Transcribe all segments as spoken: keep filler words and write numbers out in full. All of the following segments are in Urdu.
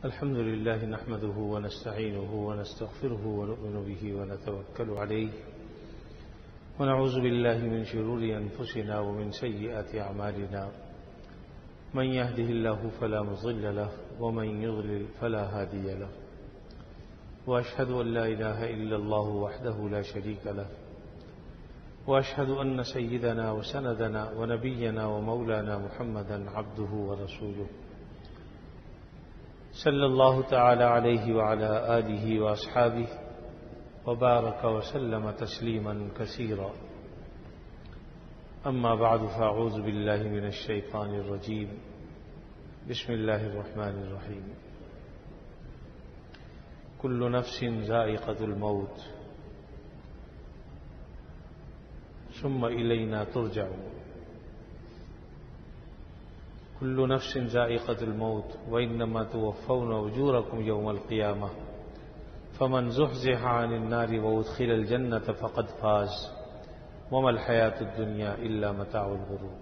الحمد لله نحمده ونستعينه ونستغفره ونؤمن به ونتوكل عليه ونعوذ بالله من شرور أنفسنا ومن سيئات أعمالنا من يهده الله فلا مضل له ومن يضلل فلا هادي له وأشهد أن لا إله إلا الله وحده لا شريك له وأشهد أن سيدنا وسندنا ونبينا ومولانا محمدا عبده ورسوله صلى الله تعالى عليه وعلى آله وأصحابه وبارك وسلم تسليما كثيرا أما بعد فأعوذ بالله من الشيطان الرجيم بسم الله الرحمن الرحيم كل نفس ذائقة الموت ثم إلينا ترجعون كل نفس ذائقة الموت وإنما توفون أجوركم يوم القيامة فمن زحزح عن النار وأدخل الجنة فقد فاز وما الحياة الدنيا إلا متاع الغرور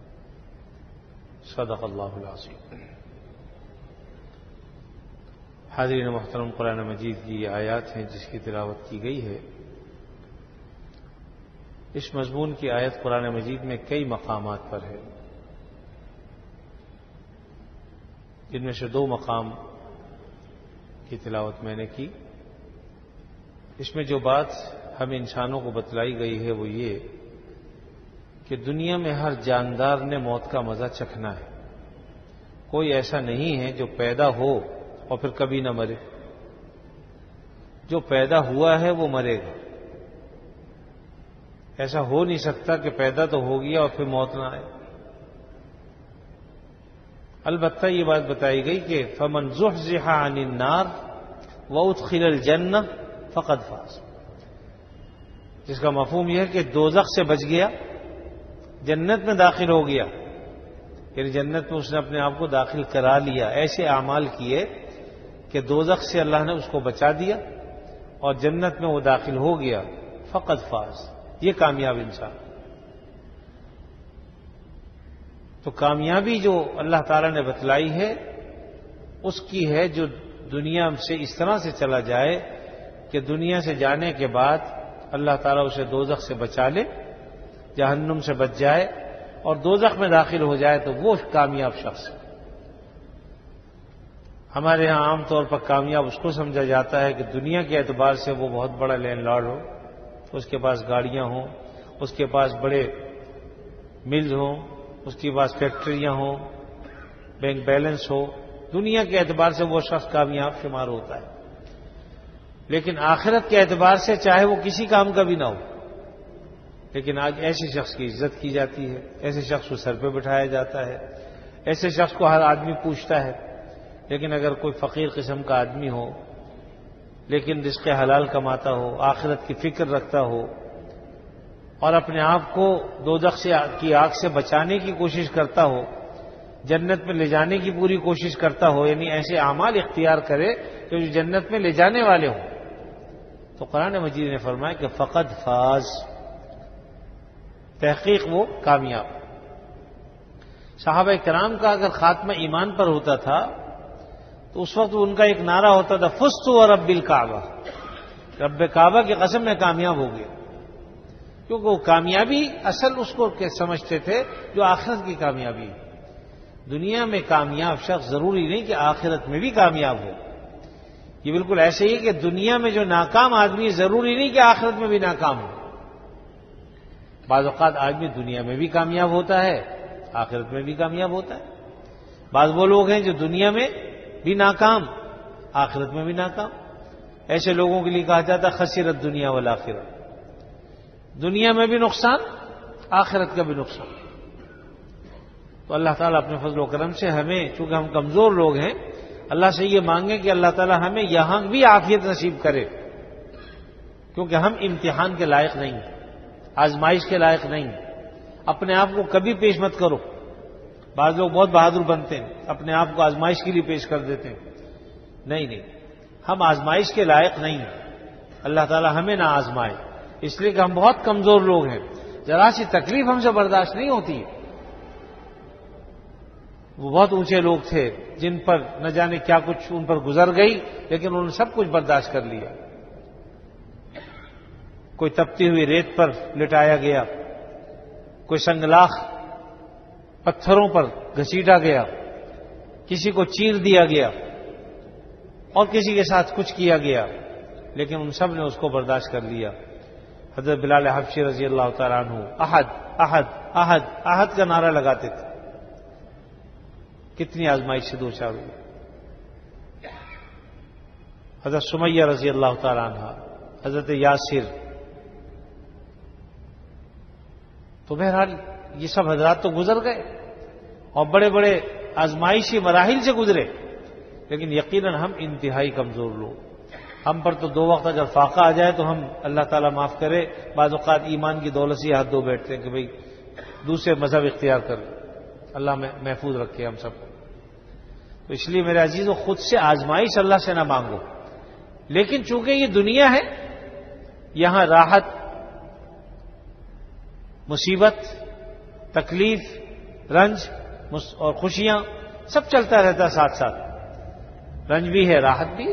صدق اللہ العظیم۔ حاضرین محترم، قرآن مجید کی یہ آیات ہیں جس کی تلاوت کی گئی ہے۔ اس مضمون کی آیت قرآن مجید میں کئی مقامات پر ہے، جن میں سے دو مقام کی تلاوت میں نے کی۔ اس میں جو بات ہم انسانوں کو بتلائی گئی ہے وہ یہ کہ دنیا میں ہر جاندار نے موت کا مزہ چکھنا ہے۔ کوئی ایسا نہیں ہے جو پیدا ہو اور پھر کبھی نہ مرے۔ جو پیدا ہوا ہے وہ مرے گا۔ ایسا ہو نہیں سکتا کہ پیدا تو ہو گیا اور پھر موت نہ آئے۔ البتہ یہ بات بتائی گئی کہ فمن زحزح عن النار وادخل الجنہ فقد فاز، جس کا مفہوم یہ ہے کہ دوزخ سے بچ گیا، جنت میں داخل ہو گیا، یعنی جنت میں اس نے اپنے آپ کو داخل کرا لیا، ایسے اعمال کیے کہ دوزخ سے اللہ نے اس کو بچا دیا اور جنت میں وہ داخل ہو گیا، فقد فاز، یہ کامیاب انسان۔ تو کامیابی جو اللہ تعالیٰ نے بتلائی ہے اس کی ہے جو دنیا سے اس طرح سے چلا جائے کہ دنیا سے جانے کے بعد اللہ تعالیٰ اسے دوزخ سے بچا لے، جہنم سے بچ جائے اور دوزخ میں داخل ہو جائے تو وہ کامیاب شخص ہے۔ ہمارے ہاں عام طور پر کامیاب اس کو سمجھا جاتا ہے کہ دنیا کے اعتبار سے وہ بہت بڑا لینڈ لارڈ ہو، اس کے پاس گاڑیاں ہوں، اس کے پاس بڑے ملز ہوں، اس کے پاس فیکٹریاں ہوں، بینک بیلنس ہو، دنیا کے اعتبار سے وہ شخص کامیاب شمار ہوتا ہے۔ لیکن آخرت کے اعتبار سے چاہے وہ کسی کام کا بھی نہ ہو، لیکن آج ایسے شخص کی عزت کی جاتی ہے، ایسے شخص کو سر پہ بٹھایا جاتا ہے، ایسے شخص کو ہر آدمی پوچھتا ہے۔ لیکن اگر کوئی فقیر قسم کا آدمی ہو لیکن رزق حلال کماتا ہو، آخرت کی فکر رکھتا ہو اور اپنے آپ کو دوزخ سے کی آگ سے بچانے کی کوشش کرتا ہو، جنت میں لے جانے کی پوری کوشش کرتا ہو، یعنی ایسے اعمال اختیار کرے کہ جو جنت میں لے جانے والے ہوں، تو قرآن مجید نے فرمایا کہ فقد فاز، تحقیق وہ کامیاب۔ صحابہ کرام کا اگر خاتمہ ایمان پر ہوتا تھا تو اس وقت ان کا ایک نعرہ ہوتا تھا فزت ورب الکعبہ، رب کعبہ کی قسم میں کامیاب ہو گیا، کیونکہ وہ کامیابی اصل اس کو سمجھتے تھے جو آخرت کی کامیابی ہے۔ دنیا میں کامیاب شخص ضروری نہیں کہ آخرت میں بھی کامیاب ہو، یہ بالکل ایسے ہی کہ دنیا میں جو ناکام آدمی ضروری نہیں کہ آخرت میں بھی ناکام ہو۔ بعض اوقات آدمی دنیا میں بھی کامیاب ہوتا ہے، آخرت میں بھی کامیاب ہوتا ہے۔ بعض وہ لوگ ہیں جو دنیا میں بھی ناکام، آخرت میں بھی ناکام۔ ایسے لوگوں کے لیے کہا جاتا ہے خسرت دنیا والآخرہ، دنیا میں بھی نقصان، آخرت کا بھی نقصان۔ تو اللہ تعالیٰ اپنے فضل و کرم سے ہمیں، چونکہ ہم کمزور لوگ ہیں، اللہ سے یہ مانگیں کہ اللہ تعالیٰ ہمیں یہاں بھی عافیت نصیب کرے، کیونکہ ہم امتحان کے لائق نہیں، آزمائش کے لائق نہیں۔ اپنے آپ کو کبھی پیش مت کرو۔ بعض لوگ بہت بہادر بنتے ہیں، اپنے آپ کو آزمائش کے لیے پیش کر دیتے ہیں۔ نہیں نہیں، ہم آزمائش کے لائق نہیں ہیں، اللہ تعالیٰ ہمیں نہ آزمائے، اس لیے کہ ہم بہت کمزور لوگ ہیں، ذرا سی تکلیف ہم سے برداشت نہیں ہوتی ہے۔ وہ بہت اونچے لوگ تھے جن پر نہ جانے کیا کچھ ان پر گزر گئی، لیکن انہوں نے سب کچھ برداشت کر لیا۔ کوئی تپتی ہوئی ریت پر لٹایا گیا، کوئی سنگلاخ پتھروں پر گھسیٹا گیا، کسی کو چیر دیا گیا اور کسی کے ساتھ کچھ کیا گیا، لیکن ان سب نے اس کو برداشت کر لیا۔ حضرت بلال حبشی رضی اللہ تعالیٰ عنہ احد احد احد احد کا نعرہ لگاتے تھے۔ کتنی آزمائش سے دو چار ہوئی۔ حضرت سمیہ رضی اللہ تعالیٰ عنہ، حضرت یاسر، تو بہرحال یہ سب حضرات تو گزر گئے اور بڑے بڑے آزمائشی مراحل سے گزرے، لیکن یقیناً ہم انتہائی کمزور لوگ۔ ہم پر تو دو وقت اگر فاقہ آ جائے تو ہم اللہ تعالیٰ معاف کرے بعض اوقات ایمان کی دولت سے ہاتھ دھو بیٹھتے ہیں کہ بھئی دوسرے مذہب اختیار کر لیں، اللہ میں محفوظ رکھے ہم سب کو۔ تو اس لیے میرے عزیزو، خود سے آزمائش اللہ سے نہ مانگو، لیکن چونکہ یہ دنیا ہے، یہاں راحت، مصیبت، تکلیف، رنج اور خوشیاں سب چلتا رہتا ہے ساتھ ساتھ، رنج بھی ہے، راحت بھی ہے۔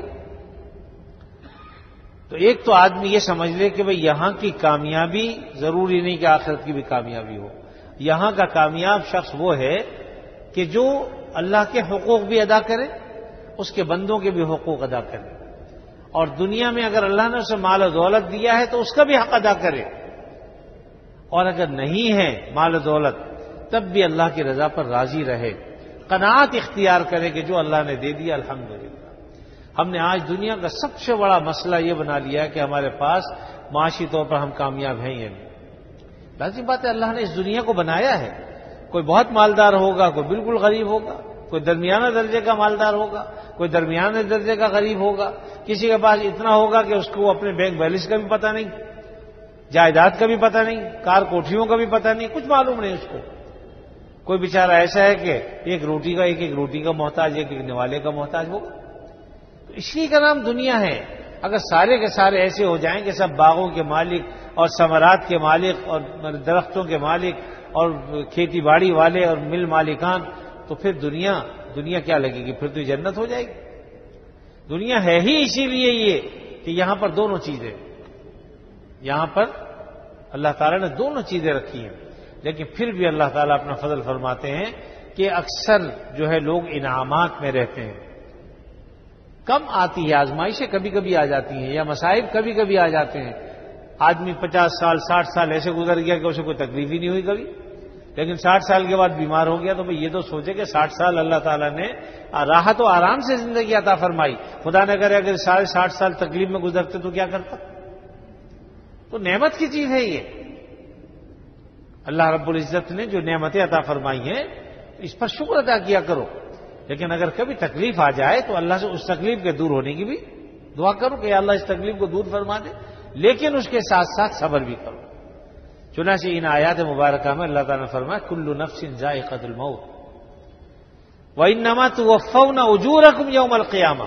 تو ایک تو آدمی یہ سمجھ لے کہ بھئی یہاں کی کامیابی ضروری نہیں کہ آخرت کی بھی کامیابی ہو۔ یہاں کا کامیاب شخص وہ ہے کہ جو اللہ کے حقوق بھی ادا کرے، اس کے بندوں کے بھی حقوق ادا کرے، اور دنیا میں اگر اللہ نے اسے مال و دولت دیا ہے تو اس کا بھی حق ادا کرے، اور اگر نہیں ہے مال و دولت تب بھی اللہ کی رضا پر راضی رہے، قناعت اختیار کرے کہ جو اللہ نے دے دیا الحمدللہ۔ ہم نے آج دنیا کا سب سے بڑا مسئلہ یہ بنا لیا ہے کہ ہمارے پاس معاشی طور پر ہم کامیاب ہیں یا نہیں۔ لازم بات ہے، اللہ نے اس دنیا کو بنایا ہے، کوئی بہت مالدار ہوگا، کوئی بالکل غریب ہوگا، کوئی درمیانہ درجے کا مالدار ہوگا، کوئی درمیانے درجے کا غریب ہوگا، کسی کے پاس اتنا ہوگا کہ اس کو اپنے بینک بیلنس کا بھی پتہ نہیں، جائیداد کا بھی پتہ نہیں، کار کوٹھیوں کا بھی پتہ نہیں، کچھ معلوم نہیں اس کو۔ کوئی بیچارہ ایسا ہے کہ ایک روٹی کا ایک ایک روٹی کا محتاج، ایک ایک نوالے کا محتاج ہوگا۔ تو اسی کا نام دنیا ہے۔ اگر سارے کے سارے ایسے ہو جائیں کہ سب باغوں کے مالک اور ثمرات کے مالک اور درختوں کے مالک اور کھیتی باڑی والے اور مل مالکان، تو پھر دنیا دنیا کیا لگے گی؟ پھر تو جنت ہو جائے گی۔ دنیا ہے ہی اسی لیے یہ کہ یہاں پر دونوں چیزیں، یہاں پر اللہ تعالیٰ نے دونوں چیزیں رکھی ہیں، لیکن پھر بھی اللہ تعالیٰ اپنا فضل فرماتے ہیں کہ اکثر جو ہے لوگ انعامات میں رہتے ہیں۔ کم آتی ہے آزمائشیں، کبھی کبھی آ جاتی ہیں، یا مصائب کبھی کبھی آ جاتے ہیں۔ آدمی پچاس سال ساٹھ سال ایسے گزر گیا کہ اسے کوئی تکلیف ہی نہیں ہوئی کبھی، لیکن ساٹھ سال کے بعد بیمار ہو گیا تو بھئی یہ تو سوچے کہ ساٹھ سال اللہ تعالیٰ نے راحت و آرام سے زندگی عطا فرمائی، خدا نہ کرے اگر سارے ساٹھ سال تکلیف میں گزرتے تو کیا کرتا؟ تو نعمت کی چیز ہے یہ، اللہ رب العزت نے جو نعمتیں عطا فرمائی ہیں اس پر شکر ادا کیا کرو، لیکن اگر کبھی تکلیف آ جائے تو اللہ سے اس تکلیف کے دور ہونے کی بھی دعا کرو کہ یا اللہ اس تکلیف کو دور فرما دے، لیکن اس کے ساتھ ساتھ صبر بھی کرو۔ چنانچہ ان آیات مبارکہ میں اللہ تعالیٰ نے فرمایا کل نفس ذائقۃ الموت وانما توفون اجورکم یوم القیامہ،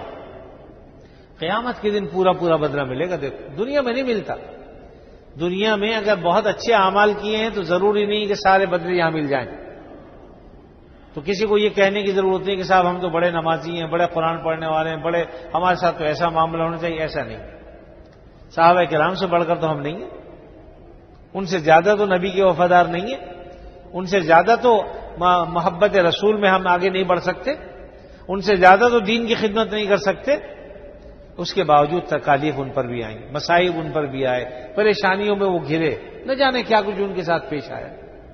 قیامت کے دن پورا پورا بدلہ ملے گا۔ دیکھو دنیا میں نہیں ملتا، دنیا میں اگر بہت اچھے اعمال کیے ہیں تو ضروری نہیں کہ سارے بدلے یہاں مل جائیں۔ تو کسی کو یہ کہنے کی ضرورت نہیں کہ صاحب ہم تو بڑے نمازی ہیں، بڑے قرآن پڑھنے والے ہیں، بڑے ہمارے ساتھ تو ایسا معاملہ ہونا چاہیے، ایسا نہیں۔ صحابہ کرام سے بڑھ کر تو ہم نہیں ہیں، ان سے زیادہ تو نبی کے وفادار نہیں ہیں، ان سے زیادہ تو محبت رسول میں ہم آگے نہیں بڑھ سکتے، ان سے زیادہ تو دین کی خدمت نہیں کر سکتے، اس کے باوجود تکالیف ان پر بھی آئیں، مصائب ان پر بھی آئے، پریشانیوں میں وہ گھرے، نہ جانے کیا کچھ ان کے ساتھ پیش آیا۔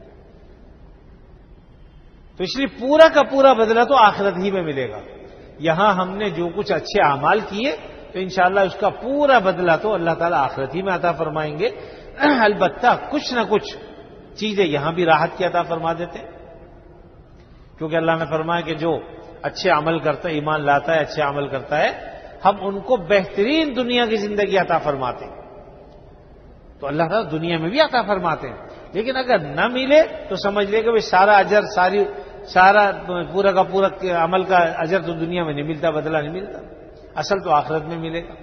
تو اس لیے پورا کا پورا بدلہ تو آخرت ہی میں ملے گا۔ یہاں ہم نے جو کچھ اچھے اعمال کیے تو انشاءاللہ اس کا پورا بدلہ تو اللہ تعالیٰ آخرت ہی میں عطا فرمائیں گے۔ البتہ کچھ نہ کچھ چیزیں یہاں بھی راحت کی عطا فرما دیتے ہیں، کیونکہ اللہ نے فرمایا کہ جو اچھے عمل کرتا ہے، ایمان لاتا ہے، اچھے عمل کرتا ہے، ہم ان کو بہترین دنیا کی زندگی عطا فرماتے ہیں۔ تو اللہ تعالیٰ دنیا میں بھی عطا فرماتے ہیں، لیکن اگر نہ ملے تو سمجھ لے کہ وہ سارا اجر، ساری سارا پورا کا پورا عمل کا اجر تو دنیا میں نہیں ملتا، بدلہ نہیں ملتا، اصل تو آخرت میں ملے گا۔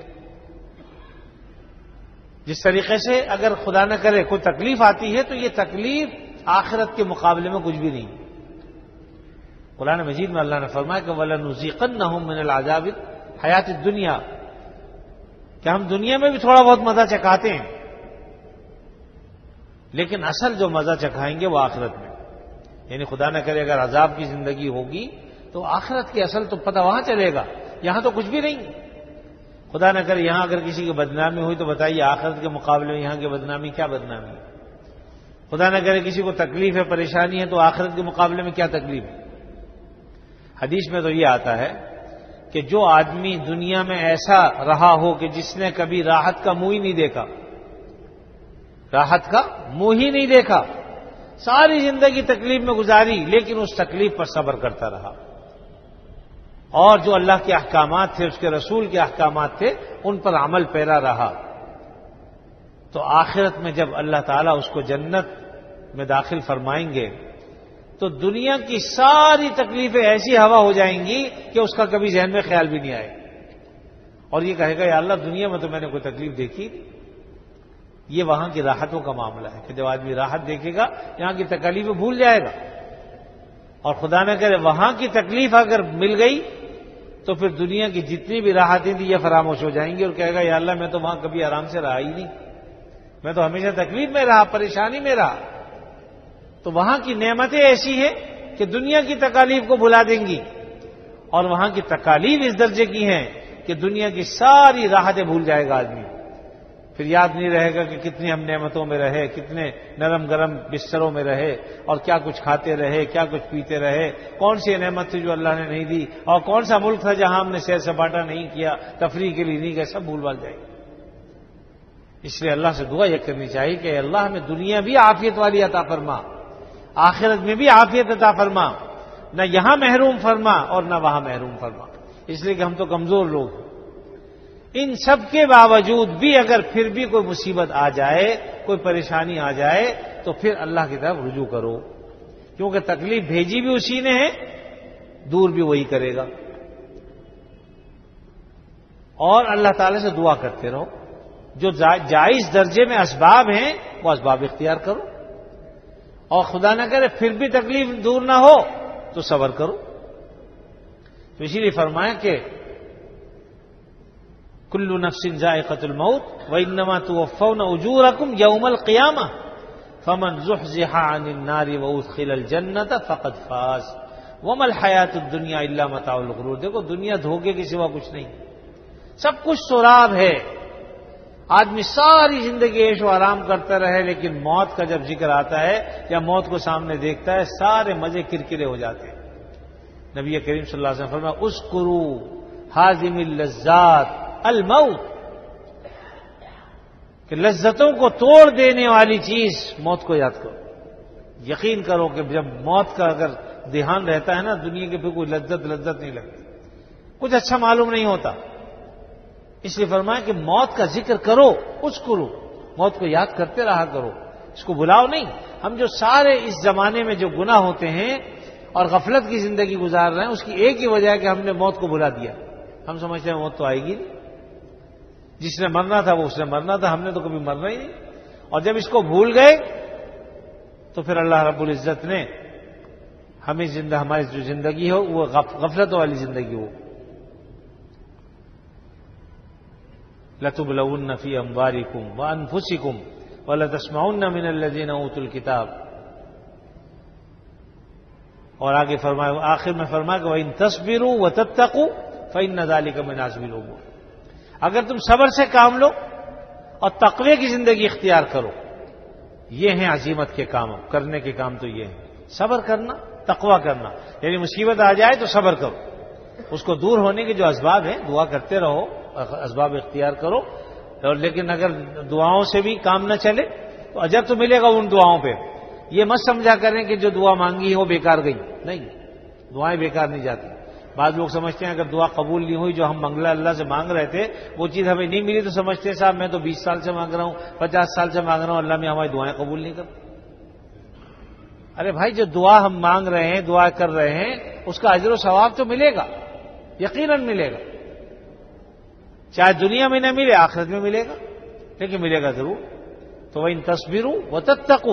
جس طریقے سے اگر خدا نہ کرے کوئی تکلیف آتی ہے تو یہ تکلیف آخرت کے مقابلے میں کچھ بھی نہیں، قرآن مجید میں اللہ نے فرمایا کہ وَلَنُذِيقَنَّهُم مِّنَ الْعَذَابِ الْحَيَاةِ الدُّنْيَا، کہ ہم دنیا میں بھی تھوڑا بہت مزہ چکھاتے ہیں، لیکن اصل جو مزہ چکھائیں گے وہ آخرت میں، یعنی خدا نہ کرے اگر عذاب کی زندگی ہوگی تو آخرت کی اصل تو پتہ وہاں چلے گا، یہاں تو کچھ بھی نہیں۔ خدا نہ کرے یہاں اگر کسی کی بدنامی ہوئی تو بتائیے آخرت کے مقابلے میں یہاں کی بدنامی کیا بدنامی ہے؟ خدا نہ کرے کسی کو تکلیف ہے، پریشانی ہے، تو آخرت کے مقابلے میں کیا تکلیف ہے؟ حدیث میں تو یہ آتا ہے کہ جو آدمی دنیا میں ایسا رہا ہو کہ جس نے کبھی راحت کا منہ ہی نہیں دیکھا، راحت کا منہ ہی نہیں دیکھا، ساری زندگی تکلیف میں گزاری لیکن اس تکلیف پر صبر کرتا رہا، اور جو اللہ کے احکامات تھے، اس کے رسول کے احکامات تھے، ان پر عمل پیرا رہا، تو آخرت میں جب اللہ تعالیٰ اس کو جنت میں داخل فرمائیں گے تو دنیا کی ساری تکلیفیں ایسی ہوا ہو جائیں گی کہ اس کا کبھی ذہن میں خیال بھی نہیں آئے، اور یہ کہے گا یا اللہ دنیا میں تو میں نے کوئی تکلیف دیکھی۔ یہ وہاں کی راحتوں کا معاملہ ہے کہ جب آدمی راحت دیکھے گا یہاں کی تکلیفیں بھول جائے گا، اور خدا نہ کرے وہاں کی تکلیف اگر مل گئی تو پھر دنیا کی جتنی بھی راحتیں تھیں یہ فراموش ہو جائیں گی، اور کہے گا یا اللہ میں تو وہاں کبھی آرام سے رہا ہی نہیں، میں تو ہمیشہ تکلیف میں رہا، پریشانی میں رہا۔ تو وہاں کی نعمتیں ایسی ہیں کہ دنیا کی تکالیف کو بھلا دیں گی، اور وہاں کی تکالیف اس درجے کی ہیں کہ دنیا کی ساری راحتیں بھول جائے گا آدمی، پھر یاد نہیں رہے گا کہ کتنی ہم نعمتوں میں رہے، کتنے نرم گرم بستروں میں رہے، اور کیا کچھ کھاتے رہے، کیا کچھ پیتے رہے، کون سی نعمت تھی جو اللہ نے نہیں دی، اور کون سا ملک تھا جہاں ہم نے سیر سپاٹا نہیں کیا، تفریح کے لیے نہیں گئے، سب بھول بھال جائے گا۔ اس لیے اللہ سے دعا یہ کرنی چاہیے کہ اللہ ہمیں دنیا بھی عافیت والی عطا فرما، آخرت میں بھی عافیت عطا فرما، نہ یہاں محروم فرما اور نہ وہاں محروم فرما، اس لیے کہ ہم تو کمزور لوگ ہیں۔ ان سب کے باوجود بھی اگر پھر بھی کوئی مصیبت آ جائے، کوئی پریشانی آ جائے، تو پھر اللہ کی طرف رجوع کرو، کیونکہ تکلیف بھیجی بھی اسی نے ہے، دور بھی وہی کرے گا، اور اللہ تعالی سے دعا کرتے رہو، جو جائز درجے میں اسباب ہیں وہ اسباب اختیار کرو، اور خدا نہ کرے پھر بھی تکلیف دور نہ ہو تو صبر کرو۔ تو اسی لیے فرمایا کہ کل نفس ذائقۃ الموت وانما توفون اجورکم یوم القیامہ فمن زحزح عن النار وادخل الجنۃ فقد فاز وما الحیاۃ الدنیا الا متاع الغرور۔ دیکھو دنیا دھوکے کے سوا کچھ نہیں، سب کچھ سراب ہے، آدمی ساری زندگی عیش و آرام کرتا رہے لیکن موت کا جب ذکر آتا ہے یا موت کو سامنے دیکھتا ہے سارے مزے کرکرے ہو جاتے ہیں۔ نبی کریم صلی اللہ علیہ وسلم فرمایا اذکروا حازم اللذات الموت، کہ لذتوں کو توڑ دینے والی چیز موت کو یاد کرو۔ یقین کرو کہ جب موت کا اگر دھیان رہتا ہے نا دنیا کے پھر کوئی لذت لذت نہیں لگتی، کچھ اچھا معلوم نہیں ہوتا، اس لیے فرمایا کہ موت کا ذکر کرو، اس کرو، موت کو یاد کرتے رہا کرو، اس کو بلاؤ نہیں۔ ہم جو سارے اس زمانے میں جو گناہ ہوتے ہیں اور غفلت کی زندگی گزار رہے ہیں اس کی ایک ہی وجہ ہے کہ ہم نے موت کو بلا دیا، ہم سمجھتے ہیں موت تو آئے گی نہیں، جس نے مرنا تھا وہ اس نے مرنا تھا، ہم نے تو کبھی مرنا ہی نہیں، اور جب اس کو بھول گئے تو پھر اللہ رب العزت نے ہمیں زندہ ہماری جو زندگی ہو وہ غفلت والی زندگی ہو۔ لَتُبْلَوُنَّ فِي أَمْوَالِكُمْ وَأَنفُسِكُمْ وَلَتَسْمَعُنَّ مِنَ الَّذِينَ أُوتُوا الْكِتَابَ، اور آگے فرمایا آخر میں فرمایا کہ وَإِن تَصْبِرُوا وَتَتَّقُوا فَإِنَّ ذَلِكَ مِنْ عَزْمِ الْأُمُورِ، اگر تم صبر سے کام لو اور تقوی کی زندگی اختیار کرو، یہ ہیں عزیمت کے کام، کرنے کے کام تو یہ ہیں، صبر کرنا، تقوی کرنا، یعنی مصیبت آ جائے تو صبر کرو، اس کو دور ہونے کے جو اسباب ہیں دعا کرتے رہو، اسباب اختیار کرو، اور لیکن اگر دعاؤں سے بھی کام نہ چلے تو اجر تو ملے گا ان دعاؤں پہ، یہ مت سمجھا کریں کہ جو دعا مانگی ہے وہ بیکار گئی، نہیں، دعائیں بیکار نہیں جاتی۔ بعض لوگ سمجھتے ہیں اگر دعا قبول نہیں ہوئی جو ہم منگلہ اللہ سے مانگ رہے تھے وہ چیز ہمیں نہیں ملی تو سمجھتے ہیں صاحب میں تو بیس سال سے مانگ رہا ہوں، پچاس سال سے مانگ رہا ہوں، اللہ میں ہماری دعائیں قبول نہیں کرتا۔ ارے بھائی جو دعا ہم مانگ رہے ہیں، دعا کر رہے ہیں، اس کا اجر و ثواب تو ملے گا، یقیناً ملے گا، چاہے دنیا میں نہ ملے آخرت میں ملے گا، لیکن ملے گا ضرور۔ تو وَإِن تَصْبِرُوا وَتَتَّقُوا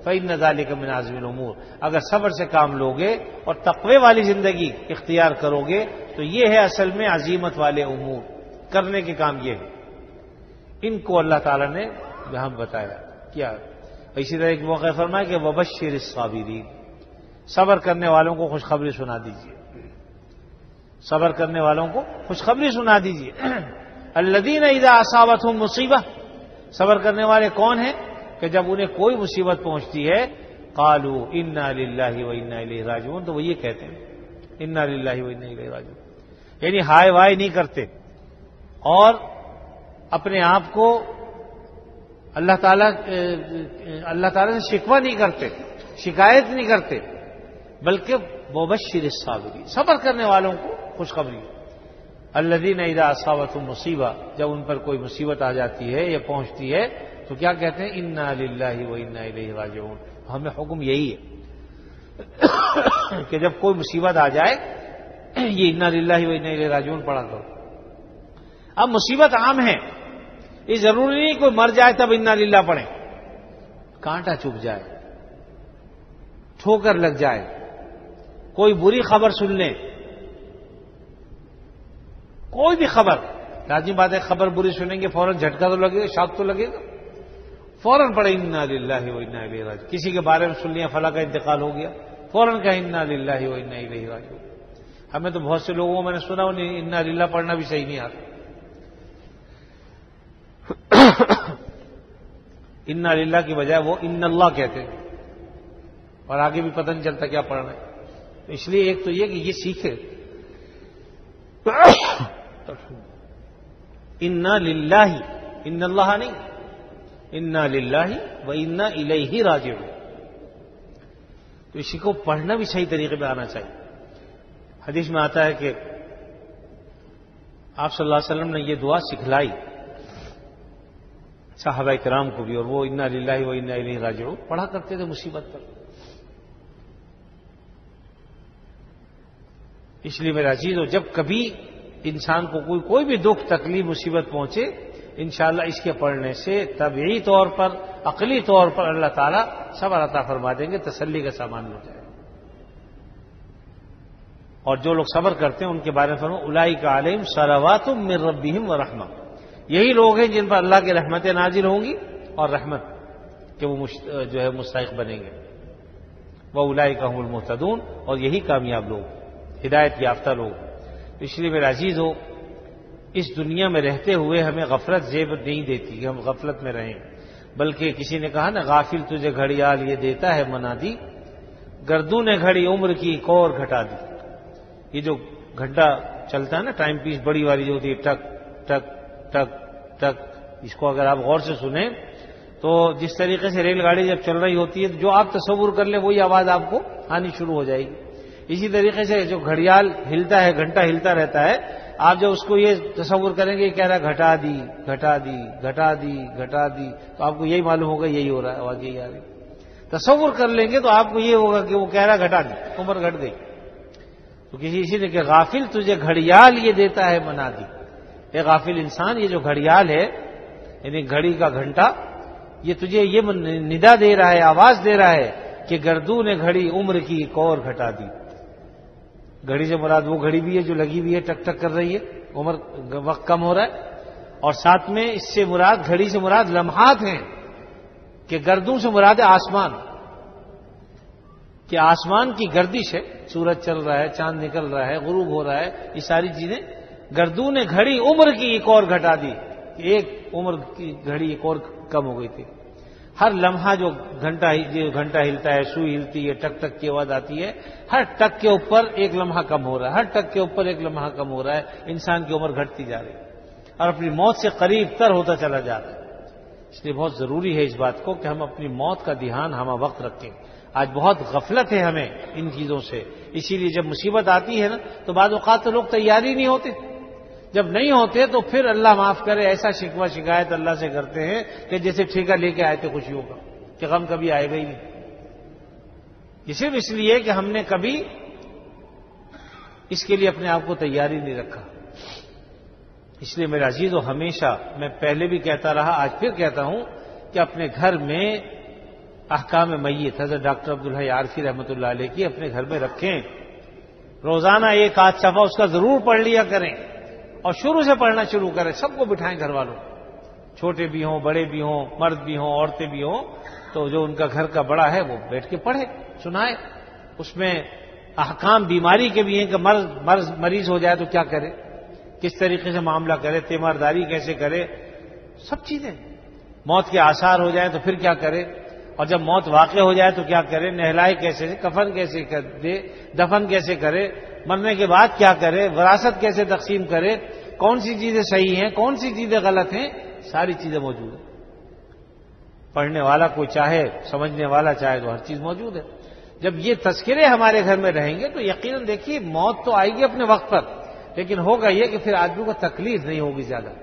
فإن ذلك من عزم الامور، اگر صبر سے کام لوگے اور تقوی والی زندگی اختیار کرو گے تو یہ ہے اصل میں عزیمت والے امور، کرنے کے کام یہ ہے۔ ان کو اللہ تعالیٰ نے یہاں بتایا کیا۔ اسی طرح ایک موقع فرمایا کہ وبشر الصابرین، صبر کرنے والوں کو خوشخبری سنا دیجیے، صبر کرنے والوں کو خوشخبری سنا دیجیے۔ الذین اذا اصابتهم مصیبہ، صبر کرنے والے کون ہیں کہ جب انہیں کوئی مصیبت پہنچتی ہے قالوا انا للہ و انا الیہ راجعون، تو وہ یہ کہتے ہیں انا للہ و انا الیہ راجعون، یعنی ہائے وائے نہیں کرتے اور اپنے آپ کو اللہ تعالیٰ اللہ تعالیٰ سے شکوہ نہیں کرتے، شکایت نہیں کرتے، بلکہ وبشر الصابرین، صبر کرنے والوں کو خوشخبری۔ الذین اذا اصابتهم مصیبہ، جب ان پر کوئی مصیبت آ جاتی ہے یا پہنچتی ہے تو کیا کہتے ہیں انا للہ و انا الیہ راجعون۔ ہمیں حکم یہی ہے کہ جب کوئی مصیبت آ جائے یہ انا للہ و انا الیہ راجعون پڑھا کرو۔ اب مصیبت عام ہے، یہ ضروری نہیں کوئی مر جائے تب انا للہ پڑھیں، کانٹا چبھ جائے، ٹھوکر لگ جائے، کوئی بری خبر سن لیں، کوئی بھی خبر، لازمی بات ہے خبر بری سنیں گے فوراً جھٹکا تو لگے گا، شاک تو لگے گا، فوراً پڑھے انا للہ و انا الیہ راجعون۔ کسی کے بارے میں سن لیا فلاں کا انتقال ہو گیا، فوراً کہا انا للہ و انا الیہ راجعون۔ ہمیں تو بہت سے لوگوں میں نے سنا انہیں انا للہ پڑھنا بھی صحیح نہیں آتا، انا للہ کی بجائے وہ ان اللہ کہتے ہیں اور آگے بھی پتہ نہیں چلتا کیا پڑھنا ہے۔ اس لیے ایک تو یہ کہ یہ سیکھے انا للہ، ان اللہ نہیں، انا للہ و انا الیہ راجعون، تو اسی کو پڑھنا بھی صحیح طریقے پہ آنا چاہیے۔ حدیث میں آتا ہے کہ آپ صلی اللہ علیہ وسلم نے یہ دعا سکھلائی صحابہ کرام کو بھی، اور وہ انا للہ و انا الیہ راجعون پڑھا کرتے تھے مصیبت پر۔ اس لیے میرا عزیزو، جب کبھی انسان کو کوئی کوئی بھی دکھ تکلیف مصیبت پہنچے انشاءاللہ اس کے پڑھنے سے طبعی طور پر عقلی طور پر اللہ تعالیٰ صبر عطا فرما دیں گے، تسلی کا سامان مل جائے۔ اور جو لوگ صبر کرتے ہیں ان کے بارے میں فرمایا اولئک علیہم صلوات من ربہم ورحمہ، یہی لوگ ہیں جن پر اللہ کی رحمتیں نازل ہوں گی اور رحمت کہ وہ جو ہے مستحق بنیں گے۔ وَأُولَئِكَ هُمُ الْمُهْتَدُونَ، اور یہی کامیاب لوگ، ہدایت یافتہ لوگ۔ اس لیے میرے عزیز ہو، اس دنیا میں رہتے ہوئے ہمیں غفلت زیب نہیں دیتی کہ ہم غفلت میں رہیں، بلکہ کسی نے کہا نا غافل تجھے گھڑیال یہ دیتا ہے منادی، گردوں نے گھڑی عمر کی کور گھٹا دی۔ یہ جو گھنٹہ چلتا ہے نا ٹائم پیس بڑی والی جو ہوتی ہے ٹک ٹک ٹک ٹک، اس کو اگر آپ غور سے سنیں تو جس طریقے سے ریل گاڑی جب چل رہی ہوتی ہے جو آپ تصور کر لیں وہی آواز آپ کو آنی شروع ہو جائے گی۔ اسی طریقے سے جو گھڑیال ہلتا ہے، گھنٹہ ہلتا رہتا ہے، آپ جب اس کو یہ تصور کریں گے یہ کہہ رہا ہے گھٹا دی گھٹا دی گھٹا دی گھٹا دی، تو آپ کو یہی معلوم ہوگا یہی ہو رہا ہے، آواز یہی آ رہی۔ تصور کر لیں گے تو آپ کو یہ ہوگا کہ وہ کہہ رہا ہے گھٹا دی، عمر گھٹ گئی۔ تو کسی اسی نے کہ غافل تجھے گھڑیال یہ دیتا ہے منادی، اے غافل انسان یہ جو گھڑیال ہے یعنی گھڑی کا گھنٹہ، یہ تجھے یہ ندا دے رہا ہے، آواز دے رہا ہے کہ گردوں نے گھڑی عمر کی کور گھٹا دی۔ گھڑی سے مراد وہ گھڑی بھی ہے جو لگی ہوئی ہے ٹک ٹک کر رہی ہے، عمر وقت کم ہو رہا ہے، اور ساتھ میں اس سے مراد گھڑی سے مراد لمحات ہیں کہ گردوں سے مراد ہے آسمان، کہ آسمان کی گردش ہے، سورج چل رہا ہے، چاند نکل رہا ہے، غروب ہو رہا ہے، یہ ساری چیزیں گردوں نے گھڑی عمر کی ایک اور گھٹا دی، ایک عمر کی گھڑی ایک اور کم ہو گئی تھی۔ ہر لمحہ جو گھنٹہ جو گھنٹہ ہلتا ہے، سوئی ہلتی ہے، ٹک ٹک کی آواز آتی ہے، ہر ٹک کے اوپر ایک لمحہ کم ہو رہا ہے، ہر ٹک کے اوپر ایک لمحہ کم ہو رہا ہے، انسان کی عمر گھٹتی جا رہی ہے اور اپنی موت سے قریب تر ہوتا چلا جا رہا ہے۔ اس لیے بہت ضروری ہے اس بات کو کہ ہم اپنی موت کا دھیان ہم وقت رکھیں۔ آج بہت غفلت ہے ہمیں ان چیزوں سے، اسی لیے جب مصیبت آتی ہے نا تو بعض اوقات تو لوگ تیاری نہیں ہوتے، جب نہیں ہوتے تو پھر اللہ معاف کرے ایسا شکوہ شکایت اللہ سے کرتے ہیں کہ جیسے ٹھیکہ لے کے آئے تھے خوشیوں کا، کہ غم کبھی آئے گا ہی نہیں۔ یہ صرف اس لیے کہ ہم نے کبھی اس کے لیے اپنے آپ کو تیاری نہیں رکھا۔ اس لیے میرا عزیز و ہمیشہ میں پہلے بھی کہتا رہا، آج پھر کہتا ہوں کہ اپنے گھر میں احکام میت حضرت ڈاکٹر عبدالحی عارفی رحمۃ اللہ علیہ کی اپنے گھر میں رکھیں، روزانہ ایک آدھ صفحہ اس کا ضرور پڑھ لیا کریں اور شروع سے پڑھنا شروع کریں، سب کو بٹھائیں گھر والوں، چھوٹے بھی ہوں بڑے بھی ہوں مرد بھی ہوں عورتیں بھی ہوں، تو جو ان کا گھر کا بڑا ہے وہ بیٹھ کے پڑھے سنائے، اس میں احکام بیماری کے بھی ہیں کہ مرض مرض مریض ہو جائے تو کیا کرے، کس طریقے سے معاملہ کرے، تیمارداری کیسے کرے، سب چیزیں، موت کے آثار ہو جائیں تو پھر کیا کرے، اور جب موت واقع ہو جائے تو کیا کرے، نہلائے کیسے، کفن کیسے دے، دفن کیسے کرے، مرنے کے بعد کیا کرے، وراثت کیسے تقسیم کرے، کون سی چیزیں صحیح ہیں کون سی چیزیں غلط ہیں، ساری چیزیں موجود ہیں۔ پڑھنے والا کوئی چاہے، سمجھنے والا چاہے تو ہر چیز موجود ہے۔ جب یہ تذکرے ہمارے گھر میں رہیں گے تو یقیناً دیکھیے موت تو آئے گی اپنے وقت پر، لیکن ہوگا یہ کہ پھر آدمی کو تکلیف نہیں ہوگی زیادہ،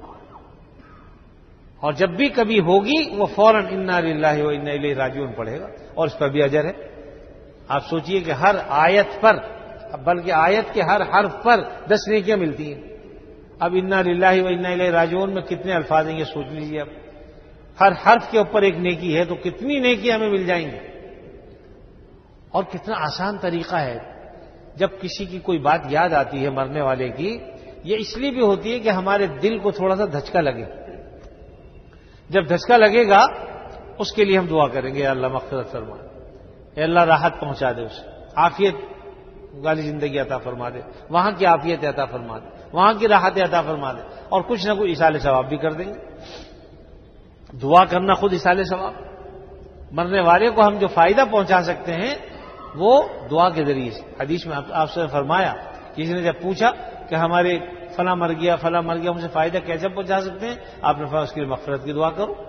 اور جب بھی کبھی ہوگی وہ فوراً انا للہ و انا الیہ راجعون پڑھے گا، اور اس پر بھی اجر ہے۔ آپ سوچئے کہ ہر آیت پر، بلکہ آیت کے ہر حرف پر دس نیکیاں ملتی ہیں۔ اب انا للہ و انا الیہ راجعون میں کتنے الفاظ ہیں یہ سوچ لیجیے، اب ہر حرف کے اوپر ایک نیکی ہے تو کتنی نیکی ہمیں مل جائیں گی، اور کتنا آسان طریقہ ہے۔ جب کسی کی کوئی بات یاد آتی ہے مرنے والے کی، یہ اس لیے بھی ہوتی ہے کہ ہمارے دل کو تھوڑا سا دھچکا لگے، جب دھچکا لگے گا اس کے لیے ہم دعا کریں گے، یا اللہ مغفرت فرما، اے اللہ راحت پہنچا دے، اسے عافیت والی زندگی عطا فرما دے، وہاں کی عافیت عطا فرما دے، وہاں کی راحت عطا فرما دے، اور کچھ نہ کچھ ایصال ثواب بھی کر دیں گے۔ دعا کرنا خود ایصال ثواب، مرنے والے کو ہم جو فائدہ پہنچا سکتے ہیں وہ دعا کے ذریعے سے۔ حدیث میں آپ سے فرمایا، کسی نے جب پوچھا کہ ہمارے فلاں مر گیا فلاں مر گیا، ہم سے فائدہ کیسے پہنچا سکتے ہیں، آپ نے فرمایا اس کے لیے مغفرت کی دعا کرو،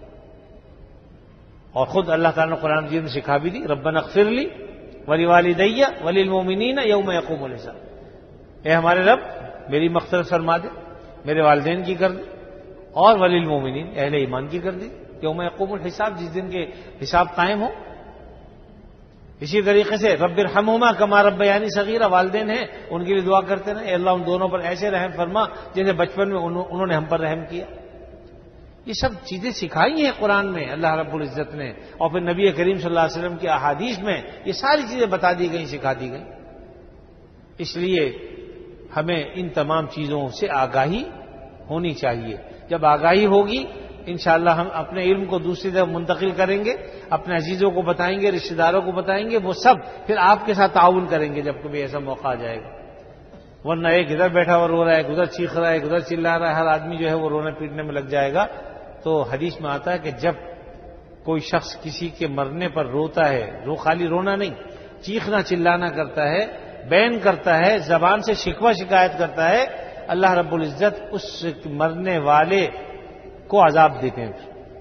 اور خود اللہ تعالیٰ نے قرآن مجید میں سکھا بھی دی، ربنا اغفر لی ولوالدی وللمؤمنین یوم یقوم الحساب، اے ہمارے رب میری مغفرت فرما دے، میرے والدین کی کر دے، اور وللمؤمنین اہل ایمان کی کر دی، یوم یقوم الحساب، جس دن کے حساب قائم ہو۔ اسی طریقے سے رب ارحمہما کما ربیانی صغیرہ، والدین ہیں ان کے لیے دعا کرتے رہیں، اے اللہ ان دونوں پر ایسے رحم فرما جیسے بچپن میں انہوں نے ہم پر رحم کیا۔ یہ سب چیزیں سکھائی ہیں قرآن میں اللہ رب العزت نے، اور پھر نبی کریم صلی اللہ علیہ وسلم کی احادیث میں یہ ساری چیزیں بتا دی گئیں، سکھا دی گئیں۔ اس لیے ہمیں ان تمام چیزوں سے آگاہی ہونی چاہیے، جب آگاہی ہوگی انشاءاللہ ہم اپنے علم کو دوسری طرف منتقل کریں گے، اپنے عزیزوں کو بتائیں گے، رشتہ داروں کو بتائیں گے، وہ سب پھر آپ کے ساتھ تعاون کریں گے جب کبھی ایسا موقع آ جائے گا۔ ورنہ ایک ادھر بیٹھا ہوا رو رہا ہے، ایک ادھر چیخ رہا ہے، ایک ادھر چلا رہا ہے، ہر آدمی جو ہے وہ رونے پیٹنے میں لگ جائے گا۔ تو حدیث میں آتا ہے کہ جب کوئی شخص کسی کے مرنے پر روتا ہے، رو خالی رونا نہیں، چیخنا چلانا کرتا ہے، بین کرتا ہے، زبان سے شکوہ شکایت کرتا ہے، اللہ رب العزت اس مرنے والے کو عذاب دیتے ہیں۔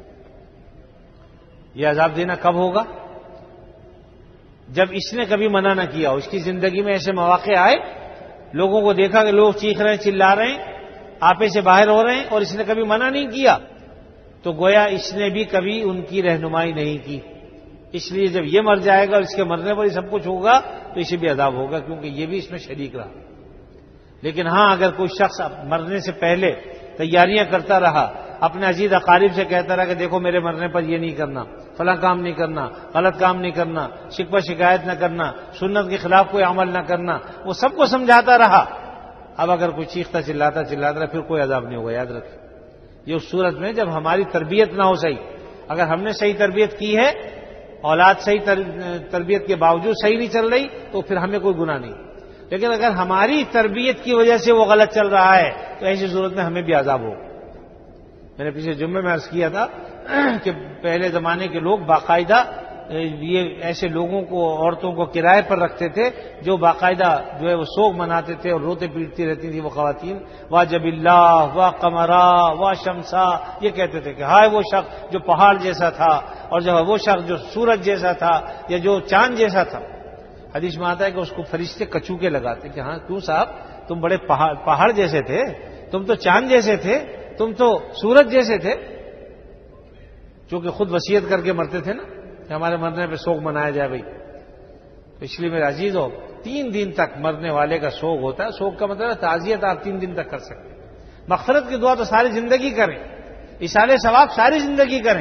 یہ عذاب دینا کب ہوگا؟ جب اس نے کبھی منع نہ کیا ہو، اس کی زندگی میں ایسے مواقع آئے، لوگوں کو دیکھا کہ لوگ چیخ رہے ہیں، چلا رہے ہیں، آپے سے باہر ہو رہے ہیں، اور اس نے کبھی منع نہیں کیا، تو گویا اس نے بھی کبھی ان کی رہنمائی نہیں کی، اس لیے جب یہ مر جائے گا اور اس کے مرنے پر یہ سب کچھ ہوگا تو اسے بھی عذاب ہوگا، کیونکہ یہ بھی اس میں شریک رہا۔ لیکن ہاں اگر کوئی شخص مرنے سے پہلے تیاریاں کرتا رہا، اپنے عزیز اقارب سے کہتا رہا کہ دیکھو میرے مرنے پر یہ نہیں کرنا، فلاں کام نہیں کرنا، غلط کام نہیں کرنا، شکوہ شکایت نہ کرنا، سنت کے خلاف کوئی عمل نہ کرنا، وہ سب کو سمجھاتا رہا، اب اگر کوئی چیختا چلاتا چلاتا رہا پھر کوئی عذاب نہیں ہوگا، یاد رکھیں۔ یہ اس صورت میں جب ہماری تربیت نہ ہو صحیح، اگر ہم نے صحیح تربیت کی ہے، اولاد صحیح تربیت کے باوجود صحیح نہیں چل رہی تو پھر ہمیں کوئی گناہ نہیں، لیکن اگر ہماری تربیت کی وجہ سے وہ غلط چل رہا ہے تو ایسی صورت میں ہمیں بھی عذاب ہو۔ میں نے پچھلے جمعے میں عرض کیا تھا کہ پہلے زمانے کے لوگ باقاعدہ یہ ایسے لوگوں کو، عورتوں کو کرائے پر رکھتے تھے جو باقاعدہ جو ہے وہ سوگ مناتے تھے اور روتے پیٹتی رہتی تھی وہ خواتین، واہ جب اللہ واہ قمرا واہ شمسا، یہ کہتے تھے کہ ہائے وہ شخص جو پہاڑ جیسا تھا، اور جو وہ شخص جو سورج جیسا تھا یا جو چاند جیسا تھا۔ حدیث میں آتا ہے کہ اس کو فرشتے کچوکے لگاتے کہ ہاں کیوں صاحب تم بڑے پہاڑ پہاڑ جیسے تھے، تم تو چاند جیسے تھے، تم تو سورج جیسے تھے، چونکہ خود وصیت کر کے مرتے تھے نا کہ ہمارے مرنے پہ سوگ منایا جائے بھائی۔ تو اس لیے میرے عزیز ہو، تین دن تک مرنے والے کا سوگ ہوتا ہے، سوگ کا مطلب ہے تعزیت آپ تین دن تک کر سکتے ہیں، مغفرت کی دعا تو ساری زندگی کریں، ایصال ثواب ساری زندگی کریں،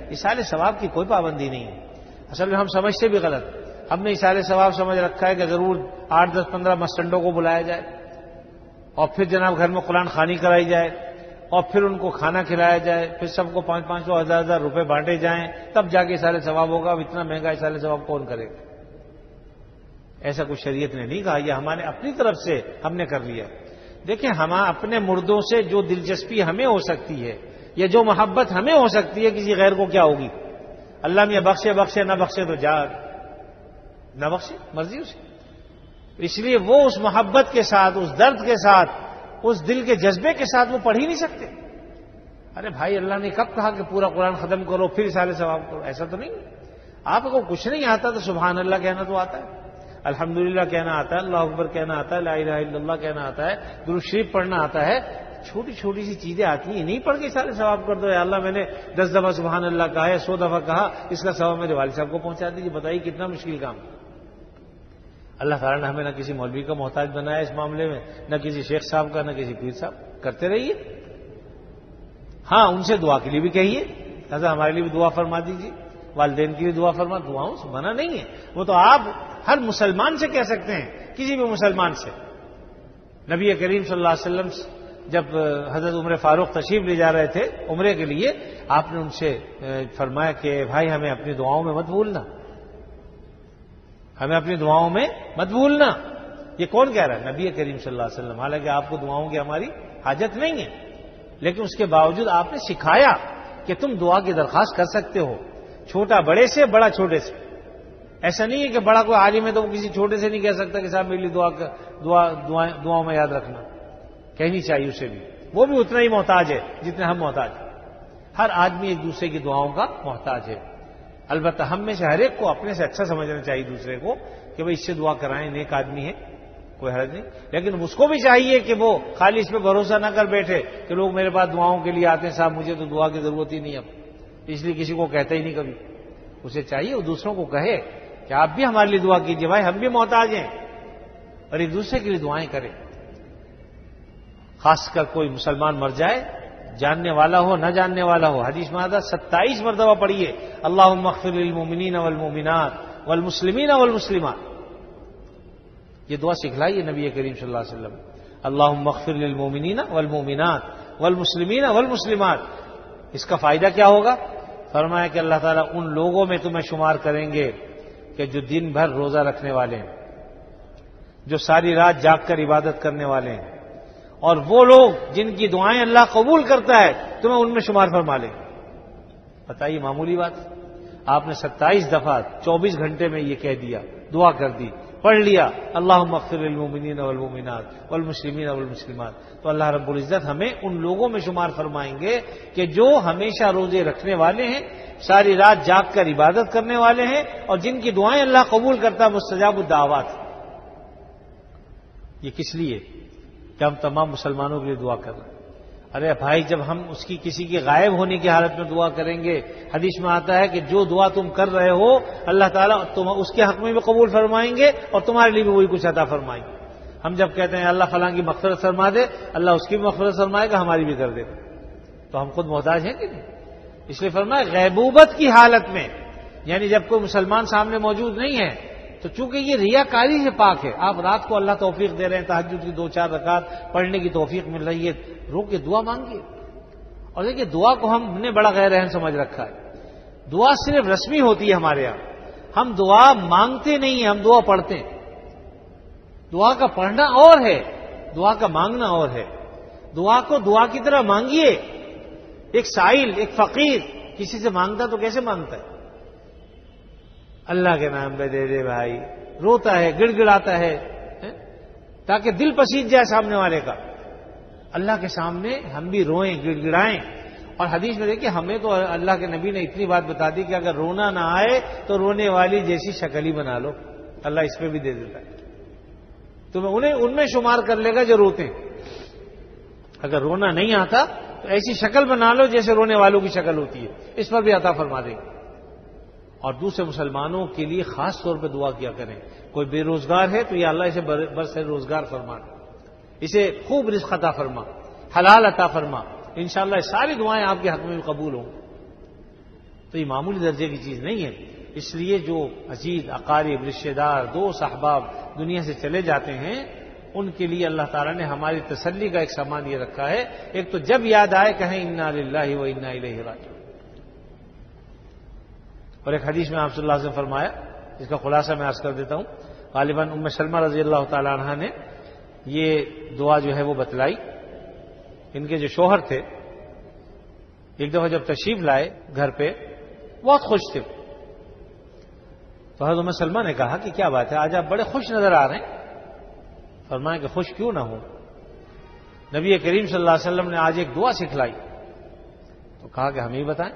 ایصال ثواب کی کوئی پابندی نہیں ہے. اصل میں ہم سمجھتے بھی غلط. ہم نے ایصال ثواب سمجھ رکھا ہے کہ ضرور آٹھ دس پندرہ مسٹنڈوں کو بلایا جائے اور پھر جناب گھر میں قرآن خوانی کرائی جائے اور پھر ان کو کھانا کھلایا جائے, پھر سب کو پانچ پانچ سو ہزار ہزار روپے بانٹے جائیں, تب جا کے ایصال ثواب ہوگا. اب اتنا مہنگا ایصال ثواب کون کرے گا؟ ایسا کچھ شریعت نے نہیں کہا, یہ ہمارے اپنی طرف سے ہم نے کر لیا. دیکھیں, ہم اپنے مردوں سے جو دلچسپی ہمیں ہو سکتی ہے یا جو محبت ہمیں ہو سکتی ہے, کسی غیر کو کیا ہوگی؟ اللہ میں بخشے بخشے نہ بخشے تو جا نہ بخشے, مرضی اسے. اس لیے وہ اس محبت کے ساتھ, اس درد کے ساتھ, اس دل کے جذبے کے ساتھ وہ پڑھ ہی نہیں سکتے. ارے بھائی, اللہ نے کب کہا کہ پورا قرآن ختم کرو پھر ایصال ثواب کرو؟ ایسا تو نہیں. آپ کو کچھ نہیں آتا تو سبحان اللہ کہنا تو آتا ہے, الحمدللہ کہنا آتا ہے, اللہ اکبر کہنا آتا ہے, لا الہ الا اللہ کہنا آتا ہے, درود شریف پڑھنا آتا ہے. چھوٹی چھوٹی سی چیزیں آتی ہیں, نہیں پڑھ کے سارے ثواب کر دو. یا اللہ میں نے دس دفعہ سبحان اللہ کہا ہے, سو دفعہ کہا, اس کا ثواب میرے والد صاحب کو پہنچا دیجیے. بتائیے کتنا مشکل کام. اللہ تعالیٰ نے ہمیں نہ کسی مولوی کا محتاج بنایا اس معاملے میں, نہ کسی شیخ صاحب کا, نہ کسی پیر صاحب. کرتے رہیے. ہاں, ان سے دعا کے لیے بھی کہیے, حضرت ہمارے لیے بھی دعا فرما دیجیے, والدین کی بھی دعا فرما. دعاؤں سے منع نہیں ہے, وہ تو آپ ہر مسلمان سے کہہ سکتے ہیں, کسی بھی مسلمان سے. نبی کریم صلی اللہ علیہ وسلم جب حضرت عمر فاروق تشریف لے جا رہے تھے عمرے کے لیے, آپ نے ان سے فرمایا کہ بھائی ہمیں اپنی دعاؤں میں مت بھولنا, ہمیں اپنی دعاؤں میں مت بھولنا. یہ کون کہہ رہا ہے؟ نبی کریم صلی اللہ علیہ وسلم. حالانکہ آپ کو دعاؤں کی ہماری حاجت نہیں ہے, لیکن اس کے باوجود آپ نے سکھایا کہ تم دعا کی درخواست کر سکتے ہو, چھوٹا بڑے سے, بڑا چھوٹے سے. ایسا نہیں ہے کہ بڑا کوئی عالم ہے تو وہ کسی چھوٹے سے نہیں کہہ سکتا کہ صاحب میرے لیے دعا دعا دعاؤں میں یاد رکھنا. کہنی چاہیے اسے بھی, وہ بھی اتنا ہی محتاج ہے جتنے ہم محتاج ہیں. ہر آدمی ایک دوسرے کی دعاؤں کا محتاج ہے. البتہ ہم میں سے ہر ایک کو اپنے سے اچھا سمجھنا چاہیے دوسرے کو کہ بھائی اس سے دعا کرائیں, نیک آدمی ہے, کوئی حرج نہیں. لیکن اس کو بھی چاہیے کہ وہ خالی اس پہ بھروسہ نہ کر بیٹھے کہ لوگ میرے پاس دعاؤں کے لیے آتے ہیں, صاحب مجھے تو دعا کی ضرورت ہی نہیں اب, اس لیے کسی کو کہتا ہی نہیں کبھی. اسے چاہیے وہ دوسروں کو کہے کہ آپ بھی ہمارے لیے دعا کیجیے, بھائی ہم بھی محتاج ہیں, اور ایک دوسرے کے لیے دعائیں کریں. خاص کر کوئی مسلمان مر جائے, جاننے والا ہو نہ جاننے والا ہو, حدیث میں آتا ستائیس مرتبہ پڑھیے اللہم اغفر للمؤمنین والمؤمنات والمسلمین والمسلمات. یہ دعا سکھلائیے نبی کریم صلی اللہ علیہ وسلم. اللہم اغفر للمؤمنین والمؤمنات والمسلمین والمسلمات. اس کا فائدہ کیا ہوگا؟ فرمایا کہ اللہ تعالیٰ ان لوگوں میں تمہیں شمار کریں گے کہ جو دن بھر روزہ رکھنے والے ہیں, جو ساری رات جاگ کر عبادت کرنے والے ہیں, اور وہ لوگ جن کی دعائیں اللہ قبول کرتا ہے تمہیں ان میں شمار فرما لیں. بتائیے معمولی بات. آپ نے ستائیس دفعہ چوبیس گھنٹے میں یہ کہہ دیا, دعا کر دی, پڑھ لیا اللہم اغفر للمؤمنین والمؤمنات والمسلمین والمسلمات. تو اللہ رب العزت ہمیں ان لوگوں میں شمار فرمائیں گے کہ جو ہمیشہ روزے رکھنے والے ہیں, ساری رات جاگ کر عبادت کرنے والے ہیں, اور جن کی دعائیں اللہ قبول کرتا ہے, مستجاب الدعوات. یہ کس لیے؟ کہ ہم تمام مسلمانوں کے لیے دعا کر رہے ہیں. ارے بھائی, جب ہم اس کی کسی کے غائب ہونے کی حالت میں دعا کریں گے, حدیث میں آتا ہے کہ جو دعا تم کر رہے ہو اللہ تعالیٰ تم اس کے حق میں بھی قبول فرمائیں گے اور تمہارے لیے بھی وہی کچھ عطا فرمائیں گے. ہم جب کہتے ہیں اللہ فلاں کی مغفرت فرما دے, اللہ اس کی بھی مغفرت فرمائے گا, ہماری بھی کر دے گا. تو ہم خود محتاج ہیں کہ نہیں؟ اس لیے فرمایا غیبوبت کی حالت میں, یعنی جب کوئی مسلمان سامنے موجود نہیں ہے, تو چونکہ یہ ریاکاری سے پاک ہے. آپ رات کو اللہ توفیق دے رہے ہیں, تہجد کی دو چار رکعت پڑھنے کی توفیق مل رہی ہے, روک کے دعا مانگیے. اور دیکھیے دعا کو ہم نے بڑا غیر اہم سمجھ رکھا ہے. دعا صرف رسمی ہوتی ہے ہمارے یہاں, ہم دعا مانگتے نہیں ہیں, ہم دعا پڑھتے ہیں. دعا کا پڑھنا اور ہے, دعا کا مانگنا اور ہے. دعا کو دعا کی طرح مانگیے. ایک سائل, ایک فقیر کسی سے مانگتا تو کیسے مانگتا ہے؟ اللہ کے نام پہ دے دے بھائی, روتا ہے, گڑ گڑاتا ہے تاکہ دل پسیج جائے سامنے والے کا. اللہ کے سامنے ہم بھی روئیں, گڑ گڑائیں. اور حدیث میں دیکھیں, ہمیں تو اللہ کے نبی نے اتنی بات بتا دی کہ اگر رونا نہ آئے تو رونے والی جیسی شکل ہی بنا لو, اللہ اس پہ بھی دے دیتا ہے. تمہیں انہیں ان میں شمار کر لے گا جو روتے ہیں. اگر رونا نہیں آتا تو ایسی شکل بنا لو جیسے رونے والوں کی شکل ہوتی ہے, اس پر بھی عطا فرما دے گا. اور دوسرے مسلمانوں کے لیے خاص طور پہ دعا کیا کریں. کوئی بے روزگار ہے تو یا اللہ اسے برس روزگار فرما, اسے خوب رزق عطا فرما, حلال عطا فرما. انشاءاللہ ساری دعائیں آپ کے حق میں قبول ہوں. تو یہ معمولی درجے کی چیز نہیں ہے. اس لیے جو عزیز اقارب رشتہ دار دوست احباب دنیا سے چلے جاتے ہیں ان کے لیے اللہ تعالیٰ نے ہماری تسلی کا ایک سامان یہ رکھا ہے. ایک تو جب یاد آئے کہیں انا للہ و انا الیہ راجعون. اور ایک حدیث میں آپ صلی اللہ علیہ وسلم فرمایا, اس کا خلاصہ میں عرض کر دیتا ہوں. غالباً ام سلمہ رضی اللہ تعالی عنہا نے یہ دعا جو ہے وہ بتلائی. ان کے جو شوہر تھے ایک دفعہ جب تشریف لائے گھر پہ بہت خوش تھے. تو حضرت ام سلمہ نے کہا کہ کیا بات ہے, آج آپ بڑے خوش نظر آ رہے ہیں. فرمایا کہ خوش کیوں نہ ہوں, نبی کریم صلی اللہ علیہ وسلم نے آج ایک دعا سکھلائی. تو کہا کہ ہمیں بتائیں.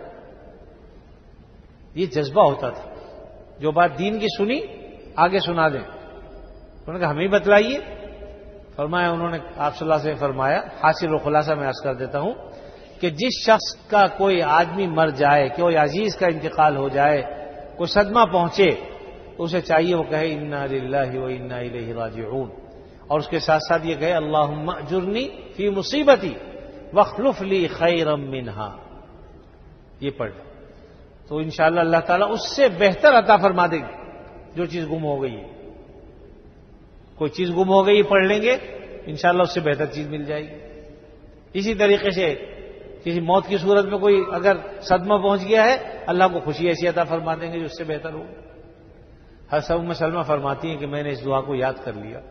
یہ جذبہ ہوتا تھا, جو بات دین کی سنی آگے سنا دیں. انہوں نے کہا ہمیں بتلائیے. فرمایا انہوں نے آپ صلی اللہ علیہ وسلم فرمایا, حاصل و خلاصہ میں عرض کر دیتا ہوں کہ جس شخص کا کوئی آدمی مر جائے, کوئی عزیز کا انتقال ہو جائے, کوئی صدمہ پہنچے, تو اسے چاہیے وہ کہے انا للہ و انا الیہ راجعون. اور اس کے ساتھ ساتھ یہ کہے اللہم اجرنی فی مصیبتی واخلف لی خیرا منہا. یہ پڑھ لیں تو انشاءاللہ اللہ تعالیٰ اس سے بہتر عطا فرما دے گی جو چیز گم ہو گئی ہے. کوئی چیز گم ہو گئی پڑھ لیں گے انشاءاللہ اس سے بہتر چیز مل جائے گی. اسی طریقے سے کسی موت کی صورت میں کوئی اگر صدمہ پہنچ گیا ہے اللہ کو خوشی ایسی عطا فرما دیں گے جو اس سے بہتر ہو. حضرت ام سلمہ فرماتی ہیں کہ میں نے اس دعا کو یاد کر لیا.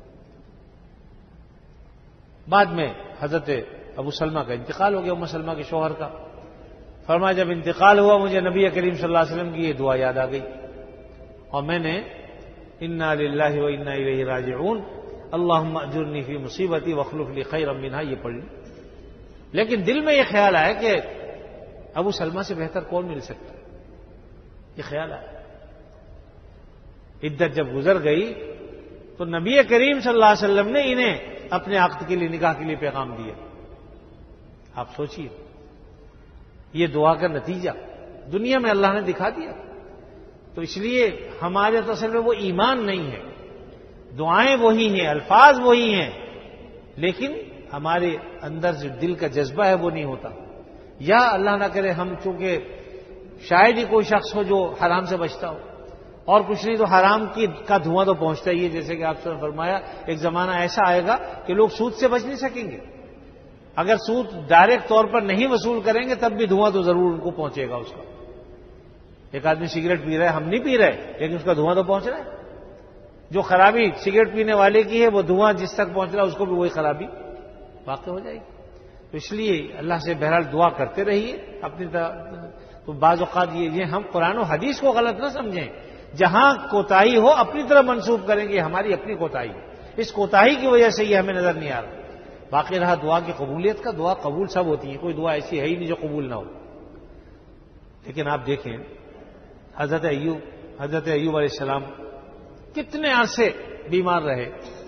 بعد میں حضرت ابو سلمہ کا انتقال ہو گیا, ام سلمہ کے شوہر کا. فرمایا جب انتقال ہوا مجھے نبی کریم صلی اللہ علیہ وسلم کی یہ دعا یاد آ گئی اور میں نے انا للہ و انا الیہ راجعون اللہم اجرنی فی مصیبتی واخلف لی خیرا منہا یہ پڑھ لی. لیکن دل میں یہ خیال آیا کہ ابو سلمہ سے بہتر کون مل سکتا ہے, یہ خیال آیا. عدت جب گزر گئی تو نبی کریم صلی اللہ علیہ وسلم نے انہیں اپنے عقد کے لیے نکاح کے لیے پیغام دیا. آپ سوچیے یہ دعا کا نتیجہ دنیا میں اللہ نے دکھا دیا. تو اس لیے ہمارے تصور میں وہ ایمان نہیں ہے, دعائیں وہی ہیں, الفاظ وہی ہیں, لیکن ہمارے اندر جو دل کا جذبہ ہے وہ نہیں ہوتا. یا اللہ نہ کرے ہم چونکہ شاید ہی کوئی شخص ہو جو حرام سے بچتا ہو, اور کچھ نہیں تو حرام کی کا دھواں تو پہنچتا ہی ہے. جیسے کہ آپ سے فرمایا ایک زمانہ ایسا آئے گا کہ لوگ سود سے بچ نہیں سکیں گے. اگر سود ڈائریکٹ طور پر نہیں وصول کریں گے تب بھی دھواں تو ضرور ان کو پہنچے گا. اس کا ایک آدمی سگریٹ پی رہا ہے, ہم نہیں پی رہے, لیکن اس کا دھواں تو پہنچ رہا ہے. جو خرابی سگریٹ پینے والے کی ہے وہ دھواں جس تک پہنچ رہا ہے اس کو بھی وہی خرابی واقع ہو جائے گی. تو اس لیے اللہ سے بہرحال دعا کرتے رہیے اپنی طرح. تو بعض اوقات یہ ہم قرآن و حدیث کو غلط نہ سمجھیں. جہاں کوتاہی ہو اپنی طرح منسوب کریں گے ہماری اپنی کوتاہی, اس کوتاہی کی وجہ سے یہ ہمیں نظر نہیں آ رہا. باقی رہا دعا کی قبولیت کا, دعا قبول سب ہوتی ہے, کوئی دعا ایسی ہے ہی نہیں جو قبول نہ ہو. لیکن آپ دیکھیں حضرت ایوب حضرت ایوب علیہ السلام کتنے عرصے بیمار رہے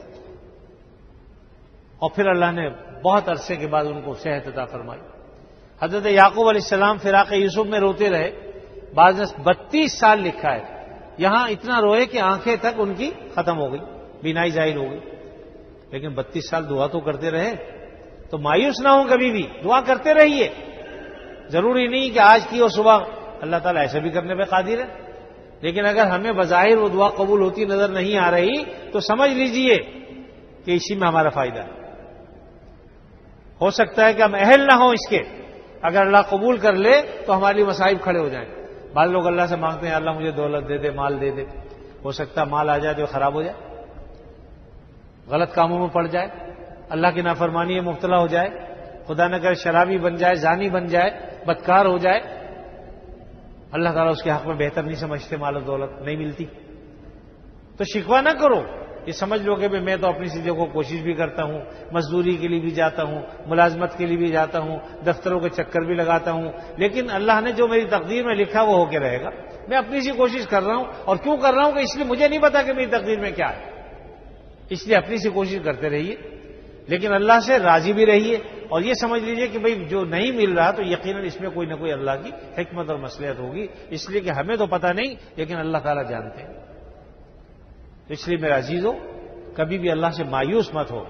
اور پھر اللہ نے بہت عرصے کے بعد ان کو صحت عطا فرمائی. حضرت یعقوب علیہ السلام فراق یوسف میں روتے رہے, بعض نے بتیس سال لکھا ہے. یہاں اتنا روئے کہ آنکھیں تک ان کی ختم ہو گئی, بینائی ظاہر ہو گئی. لیکن بتیس سال دعا تو کرتے رہے. تو مایوس نہ ہوں کبھی بھی, دعا کرتے رہیے. ضروری نہیں کہ آج کی اور صبح, اللہ تعالیٰ ایسا بھی کرنے پہ قادر ہے. لیکن اگر ہمیں بظاہر وہ دعا قبول ہوتی نظر نہیں آ رہی تو سمجھ لیجئے کہ اسی میں ہمارا فائدہ ہے. ہو سکتا ہے کہ ہم اہل نہ ہوں اس کے, اگر اللہ قبول کر لے تو ہمارے لیے مصائب کھڑے ہو جائیں. بعض لوگ اللہ سے مانگتے ہیں اللہ مجھے دولت دے دے, مال دے دے. ہو سکتا ہے مال آ جائے تو خراب ہو جائے, غلط کاموں میں پڑ جائے, اللہ کی نافرمانی میں مبتلا ہو جائے, خدا نہ کرے شرابی بن جائے, زانی بن جائے, بدکار ہو جائے. اللہ تعالیٰ اس کے حق میں بہتر نہیں سمجھتے, مال و دولت نہیں ملتی. تو شکوہ نہ کرو, یہ سمجھ لو کہ میں تو اپنی چیزوں کو کوشش بھی کرتا ہوں, مزدوری کے لیے بھی جاتا ہوں, ملازمت کے لیے بھی جاتا ہوں, دفتروں کے چکر بھی لگاتا ہوں, لیکن اللہ نے جو میری تقدیر میں لکھا وہ ہو کے رہے گا. میں اپنی سی کوشش کر رہا ہوں. اور کیوں کر رہا ہوں کہ اس لیے مجھے نہیں پتا کہ میری تقدیر میں کیا ہے, اس لیے اپنی سی کوشش کرتے رہیے. لیکن اللہ سے راضی بھی رہیے اور یہ سمجھ لیجئے کہ بھئی جو نہیں مل رہا تو یقیناً اس میں کوئی نہ کوئی اللہ کی حکمت اور مصلحت ہوگی. اس لیے کہ ہمیں تو پتہ نہیں لیکن اللہ تعالیٰ جانتے ہیں. اس لیے میرا عزیزو کبھی بھی اللہ سے مایوس مت ہو.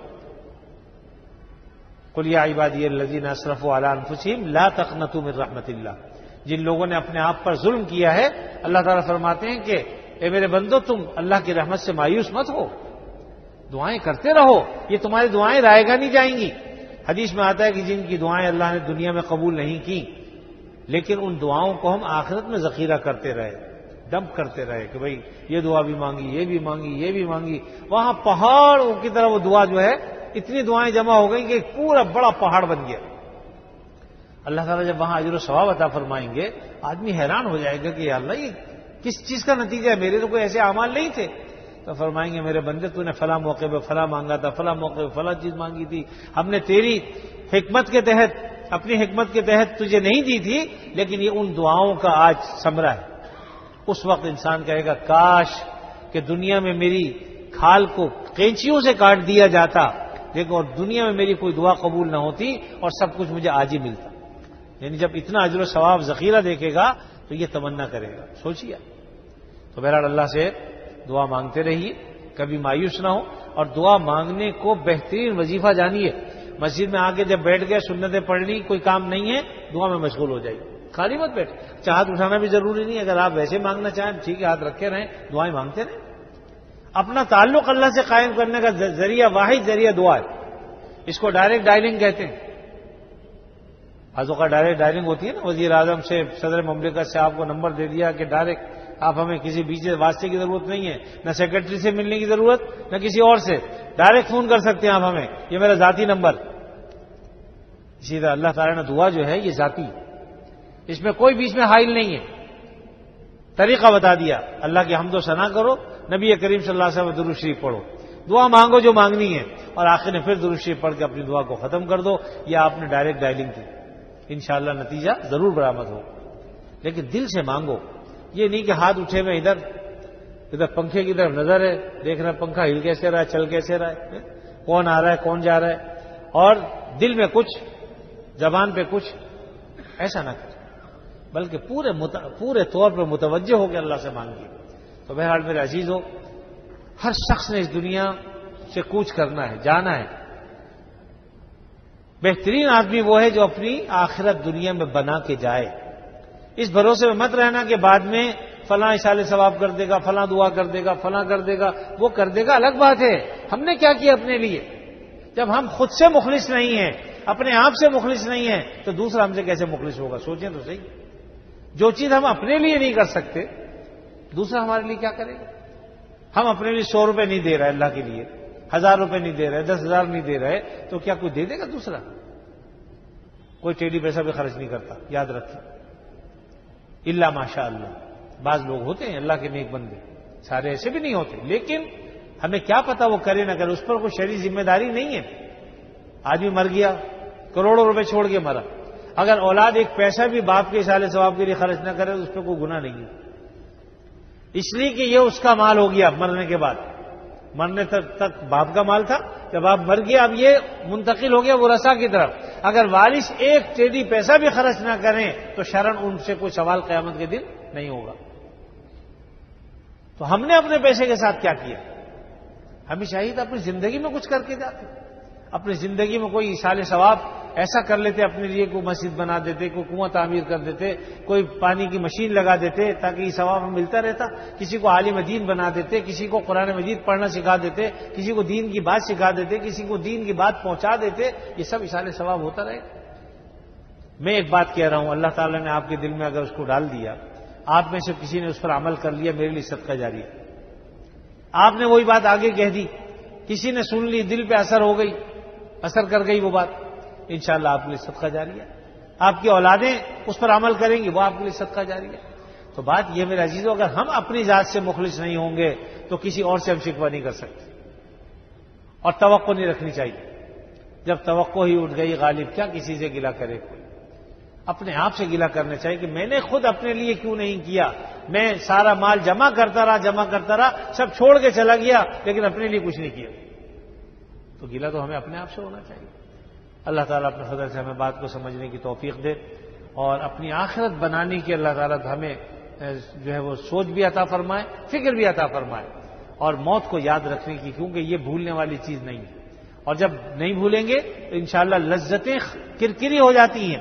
قل یا عبادی الذین اسرفوا علی انفسہم لا تقنطوا من رحمت اللہ, جن لوگوں نے اپنے آپ پر ظلم کیا ہے، اللہ تعالیٰ فرماتے ہیں کہ اے میرے بندو تم اللہ کی رحمت سے مایوس مت ہو، دعائیں کرتے رہو، یہ تمہاری دعائیں رائے گا نہیں جائیں گی۔ حدیث میں آتا ہے کہ جن کی دعائیں اللہ نے دنیا میں قبول نہیں کی، لیکن ان دعاؤں کو ہم آخرت میں ذخیرہ کرتے رہے، ڈمپ کرتے رہے کہ بھئی یہ دعا بھی مانگی، یہ بھی مانگی، یہ بھی مانگی، وہاں پہاڑوں کی طرح وہ دعا جو ہے اتنی دعائیں جمع ہو گئیں کہ ایک پورا بڑا پہاڑ بن گیا۔ اللہ تعالیٰ جب وہاں اجر و ثواب عطا فرمائیں گے، آدمی حیران ہو جائے گا کہ یا اللہ یہ کس چیز کا نتیجہ ہے، میرے تو کوئی ایسے اعمال نہیں تھے۔ تو فرمائیں گے میرے بندے تو نے فلاں موقع پہ فلاں مانگا تھا، فلاں موقع پہ فلاں چیز مانگی تھی، ہم نے تیری حکمت کے تحت، اپنی حکمت کے تحت تجھے نہیں دی تھی، لیکن یہ ان دعاؤں کا آج ثمرہ ہے۔ اس وقت انسان کہے گا کاش کہ دنیا میں میری کھال کو قینچیوں سے کاٹ دیا جاتا، لیکن اور دنیا میں میری کوئی دعا قبول نہ ہوتی اور سب کچھ مجھے آج ہی ملتا۔ یعنی جب اتنا اجر و ثواب ذخیرہ دیکھے گا تو یہ تمنا کرے گا، سوچیے۔ تو بہرحال اللہ سے دعا مانگتے رہیے، کبھی مایوس نہ ہو، اور دعا مانگنے کو بہترین وظیفہ جانیے۔ مسجد میں آ کے جب بیٹھ گئے سنتیں پڑھنی کوئی کام نہیں ہے، دعا میں مشغول ہو جائیے، خالی مت بیٹھ۔ ہاتھ اٹھانا بھی ضروری نہیں، اگر آپ ویسے مانگنا چاہیں ٹھیک ہے، ہاتھ رکھے رہیں، دعائیں مانگتے رہیں۔ اپنا تعلق اللہ سے قائم کرنے کا ذریعہ، واحد ذریعہ دعا ہے۔ اس کو ڈائریکٹ ڈائلنگ کہتے ہیں۔ بعض اوقات ڈائریکٹ ڈائلنگ ہوتی ہے نا، وزیر اعظم سے، صدر مملکت سے آپ کو نمبر دے دیا کہ ڈائریکٹ آپ ہمیں کسی بیچ واسطے کی ضرورت نہیں ہے، نہ سیکرٹری سے ملنے کی ضرورت، نہ کسی اور سے، ڈائریکٹ فون کر سکتے ہیں آپ ہمیں، یہ میرا ذاتی نمبر۔ اسی طرح اللہ تعالیٰ نے دعا جو ہے یہ ذاتی، اس میں کوئی بیچ میں حائل نہیں ہے۔ طریقہ بتا دیا، اللہ کی حمد و ثنا کرو، نبی کریم صلی اللہ علیہ وسلم درود شریف پڑھو، دعا مانگو جو مانگنی ہے، اور آخر میں پھر درود شریف پڑھ کے اپنی دعا کو ختم کر دو، یا آپ نے ڈائریکٹ ڈائلنگ کی، انشاءاللہ نتیجہ ضرور برآمد ہو۔ لیکن دل سے مانگو، یہ نہیں کہ ہاتھ اٹھے میں ادھر ادھر پنکھے کی طرف نظر ہے، دیکھ رہا پنکھا ہل کیسے رہا ہے، چل کیسے رہا ہے، کون آ رہا ہے کون جا رہا ہے، اور دل میں کچھ، زبان پہ کچھ، ایسا نہ کرے، بلکہ پورے مت... پورے طور پر متوجہ ہو کے اللہ سے مانگیے۔ تو بہرحال میرے عزیز ہو، ہر شخص نے اس دنیا سے کوچ کرنا ہے، جانا ہے۔ بہترین آدمی وہ ہے جو اپنی آخرت دنیا میں بنا کے جائے۔ اس بھروسے میں مت رہنا کہ بعد میں فلاں اشارے ثواب کر دے گا، فلاں دعا کر دے گا، فلاں کر دے گا، وہ کر دے گا الگ بات ہے، ہم نے کیا کیا اپنے لیے؟ جب ہم خود سے مخلص نہیں ہیں، اپنے آپ سے مخلص نہیں ہیں، تو دوسرا ہم سے کیسے مخلص ہوگا؟ سوچیں تو صحیح۔ جو چیز ہم اپنے لیے نہیں کر سکتے، دوسرا ہمارے لیے کیا کرے گا؟ ہم اپنے لیے سو روپے نہیں دے رہے اللہ کے لیے، ہزار روپے نہیں دے رہے، دس ہزار نہیں دے رہے، تو کیا کوئی دے دے گا دوسرا؟ کوئی ٹیڑھی پیسہ بھی خرچ نہیں کرتا، یاد رکھیں، الا ماشاء اللہ۔ بعض لوگ ہوتے ہیں اللہ کے نیک بندے، سارے ایسے بھی نہیں ہوتے، لیکن ہمیں کیا پتا وہ کرے نہ کرے، اس پر کوئی شرعی ذمہ داری نہیں ہے۔ آدمی مر گیا، کروڑوں روپے چھوڑ کے مرا، اگر اولاد ایک پیسہ بھی باپ کے اصالے ثواب کے لیے خرچ نہ کرے تو اس پہ کوئی گناہ نہیں ہے، اس لیے کہ یہ اس کا مال ہو گیا مرنے کے بعد۔ مرنے تک تک باپ کا مال تھا، جب آپ مر گیا اب یہ منتقل ہو گیا ورثاء کی طرف۔ اگر وارث ایک ٹیڑھی پیسہ بھی خرچ نہ کریں تو شرعاً ان سے کوئی سوال قیامت کے دن نہیں ہوگا۔ تو ہم نے اپنے پیسے کے ساتھ کیا کیا؟ ہمیں چاہیے تھا اپنی زندگی میں کچھ کر کے جاتے، اپنی زندگی میں کوئی ایصال ثواب ایسا کر لیتے، اپنے لیے کوئی مسجد بنا دیتے، کوئی کنواں تعمیر کر دیتے، کوئی پانی کی مشین لگا دیتے تاکہ یہ ثواب ہمیں ملتا رہتا، کسی کو عالم دین بنا دیتے، کسی کو قرآن مجید پڑھنا سکھا دیتے، کسی کو دین کی بات سکھا دیتے، کسی کو دین کی بات پہنچا دیتے، یہ سب ایصال ثواب ہوتا رہے۔ میں ایک بات کہہ رہا ہوں، اللہ تعالیٰ نے آپ کے دل میں اگر اس کو ڈال دیا، آپ میں سے کسی نے اس پر عمل کر لیا، میرے لیے صدقہ جاری ہے۔ آپ نے وہی بات آگے کہہ دی، کسی نے سن لی، دل پہ اثر ہو گئی، اثر کر گئی وہ بات، انشاءاللہ آپ کے لیے صدقہ جاری ہے۔ آپ کی اولادیں اس پر عمل کریں گی، وہ آپ کے لیے صدقہ جاری ہے۔ تو بات یہ میرے عزیزو، اگر ہم اپنی ذات سے مخلص نہیں ہوں گے تو کسی اور سے ہم شکوہ نہیں کر سکتے، اور توقع نہیں رکھنی چاہیے۔ جب توقع ہی اٹھ گئی غالب، کیا کسی سے گلہ کرے کوئی؟ اپنے آپ سے گلہ کرنا چاہیے کہ میں نے خود اپنے لیے کیوں نہیں کیا، میں سارا مال جمع کرتا رہا جمع کرتا رہا سب چھوڑ کے چلا گیا، لیکن اپنے لیے کچھ نہیں کیا۔ تو گلہ تو ہمیں اپنے آپ سے ہونا چاہیے۔ اللہ تعالیٰ اپنے فضل سے ہمیں بات کو سمجھنے کی توفیق دے، اور اپنی آخرت بنانے کی اللہ تعالیٰ ہمیں جو ہے وہ سوچ بھی عطا فرمائے، فکر بھی عطا فرمائے، اور موت کو یاد رکھنے کی، کیونکہ یہ بھولنے والی چیز نہیں ہے۔ اور جب نہیں بھولیں گے تو انشاءاللہ لذتیں کرکری ہو جاتی ہیں،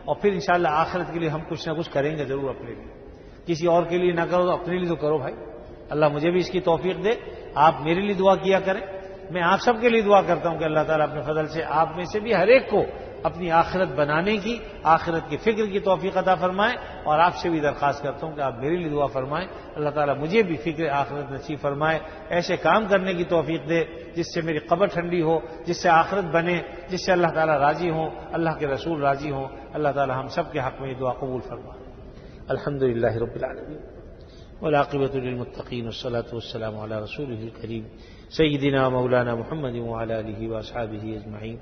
اور پھر انشاءاللہ آخرت کے لیے ہم کچھ نہ کچھ کریں گے ضرور اپنے لیے. کسی اور کے لیے نہ کرو تو اپنے لیے تو کرو بھائی. اللہ مجھے بھی اس کی توفیق دے. آپ میرے لیے دعا کیا کریں. میں آپ سب کے لیے دعا کرتا ہوں کہ اللہ تعالیٰ اپنے فضل سے آپ میں سے بھی ہر ایک کو اپنی آخرت بنانے کی، آخرت کی فکر کی توفیق عطا فرمائے. اور آپ سے بھی درخواست کرتا ہوں کہ آپ میرے لیے دعا فرمائیں. اللہ تعالیٰ مجھے بھی فکر آخرت نصیب فرمائے، ایسے کام کرنے کی توفیق دے جس سے میری قبر ٹھنڈی ہو، جس سے آخرت بنے، جس سے اللہ تعالیٰ راضی ہوں، اللہ کے رسول راضی ہوں. اللہ تعالیٰ ہم سب کے حق میں یہ دعا قبول فرمائے. الحمد للہ رب العالمین والعاقبۃ للمتقین والصلاۃ والسلام علی رسولہ الکریم سیدنا مولانا محمد وعلی آلہ واصحابہ اجمعین.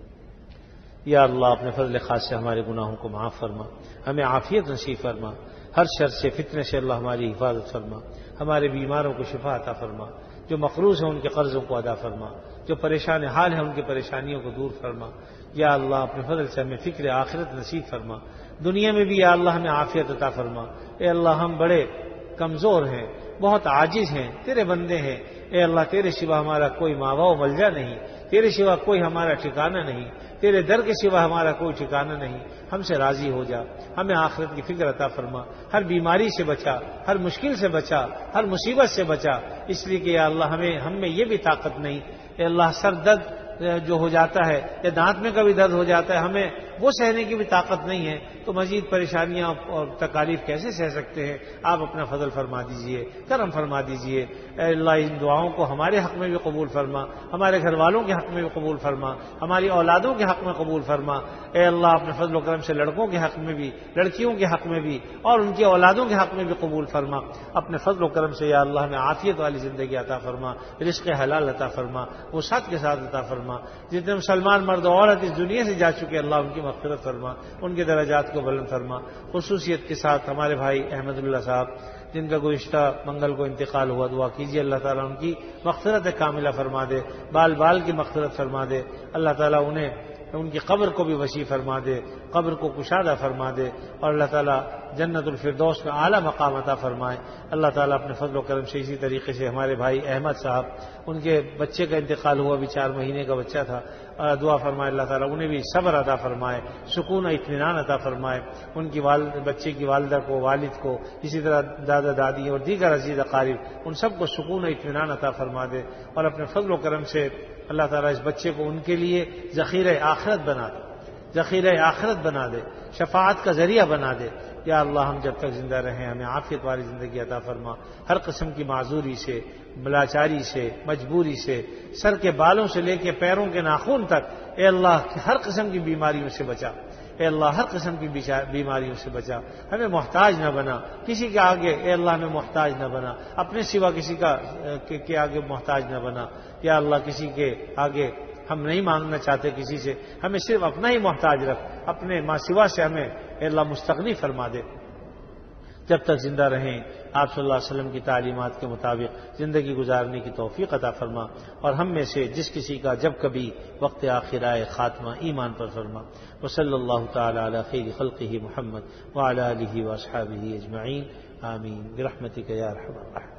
یا اللہ اپنے فضل خاص سے ہمارے گناہوں کو معاف فرما، ہمیں عافیت نصیب فرما، ہر شر سے فتنے سے اللہ ہماری حفاظت فرما، ہمارے بیماروں کو شفا عطا فرما، جو مقروض ہیں ان کے قرضوں کو ادا فرما، جو پریشان حال ہیں ان کی پریشانیوں کو دور فرما. یا اللہ اپنے فضل سے ہمیں فکر آخرت نصیب فرما، دنیا میں بھی یا اللہ ہمیں عافیت عطا فرما. اے اللہ ہم بڑے کمزور ہیں، بہت عاجز ہیں، تیرے بندے ہیں. اے اللہ تیرے سوا ہمارا کوئی ماوا و ملجا نہیں، تیرے سوا کوئی ہمارا ٹھکانہ نہیں، تیرے در کے سوا ہمارا کوئی ٹھکانہ نہیں. ہم سے راضی ہو جا، ہمیں آخرت کی فکر عطا فرما، ہر بیماری سے بچا، ہر مشکل سے بچا، ہر مصیبت سے بچا. اس لیے کہ یا اللہ ہمیں ہم میں یہ بھی طاقت نہیں. اے اللہ سر درد جو ہو جاتا ہے یا دانت میں کبھی درد ہو جاتا ہے ہمیں وہ سہنے کی بھی طاقت نہیں ہے، تو مزید پریشانیاں اور تکالیف کیسے سہ سکتے ہیں؟ آپ اپنا فضل فرما دیجئے، کرم فرما دیجئے. اے اللہ ان دعاؤں کو ہمارے حق میں بھی قبول فرما، ہمارے گھر والوں کے حق میں بھی قبول فرما، ہماری اولادوں کے حق میں قبول فرما. اے اللہ اپنے فضل و کرم سے لڑکوں کے حق میں بھی، لڑکیوں کے حق میں بھی اور ان کی اولادوں کے حق میں بھی قبول فرما. اپنے فضل و کرم سے یا اللہ ہمیں عافیت والی زندگی عطا فرما، رزق حلال عطا فرما، وسعت کے ساتھ عطا فرما. جتنے مسلمان مرد و عورت اس دنیا سے جا چکے اللہ ان کی مغفرت فرما، ان کے درجات کو بلند فرما. خصوصیت کے ساتھ ہمارے بھائی احمد اللہ صاحب جن کا گزشتہ منگل کو انتقال ہوا، دعا کیجیے اللہ تعالیٰ ان کی مغفرت کاملہ فرما دے، بال بال کی مغفرت فرما دے. اللہ تعالیٰ انہیں ان کی قبر کو بھی وسیع فرما دے، قبر کو کشادہ فرما دے، اور اللہ تعالیٰ جنت الفردوس میں اعلیٰ مقام عطا فرمائے. اللہ تعالیٰ اپنے فضل و کرم سے اسی طریقے سے ہمارے بھائی احمد صاحب ان کے بچے کا انتقال ہوا، بھی چار مہینے کا بچہ تھا، دعا فرمائے اللہ تعالیٰ انہیں بھی صبر عطا فرمائے، سکون و اطمینان عطا فرمائے. ان کی والد بچے کی والدہ کو، والد کو، اسی طرح دادا دادی اور دیگر عزیز اقارب ان سب کو سکون و اطمینان عطا فرما دے. اور اپنے فضل و کرم سے اللہ تعالیٰ اس بچے کو ان کے لیے ذخیرہ آخرت بنا دے، ذخیرہ آخرت بنا دے، شفاعت کا ذریعہ بنا دے. یا اللہ ہم جب تک زندہ رہیں ہمیں عافیت والی زندگی عطا فرما، ہر قسم کی معذوری سے، بلاچاری سے، مجبوری سے، سر کے بالوں سے لے کے پیروں کے ناخن تک اے اللہ ہر قسم کی بیماریوں سے بچا. اے اللہ ہر قسم کی بیماریوں سے بچا، ہمیں محتاج نہ بنا کسی کے آگے. اے اللہ ہمیں محتاج نہ بنا، اپنے سوا کسی کا کے آگے محتاج نہ بنا. یا اللہ کسی کے آگے ہم نہیں مانگنا چاہتے کسی سے، ہمیں صرف اپنا ہی محتاج رکھ، اپنے ما سوا سے ہمیں اے اللہ مستغنی فرما دے. جب تک زندہ رہیں آپ صلی اللہ علیہ وسلم کی تعلیمات کے مطابق زندگی گزارنے کی توفیق عطا فرما، اور ہم میں سے جس کسی کا جب کبھی وقت آخر آئے خاتمہ ایمان پر فرما. وصلی اللہ تعالی علی خیر خلقہ محمد وعلی آلہ واصحابہ اجمعین. آمین برحمتک یا ارحم الراحمین.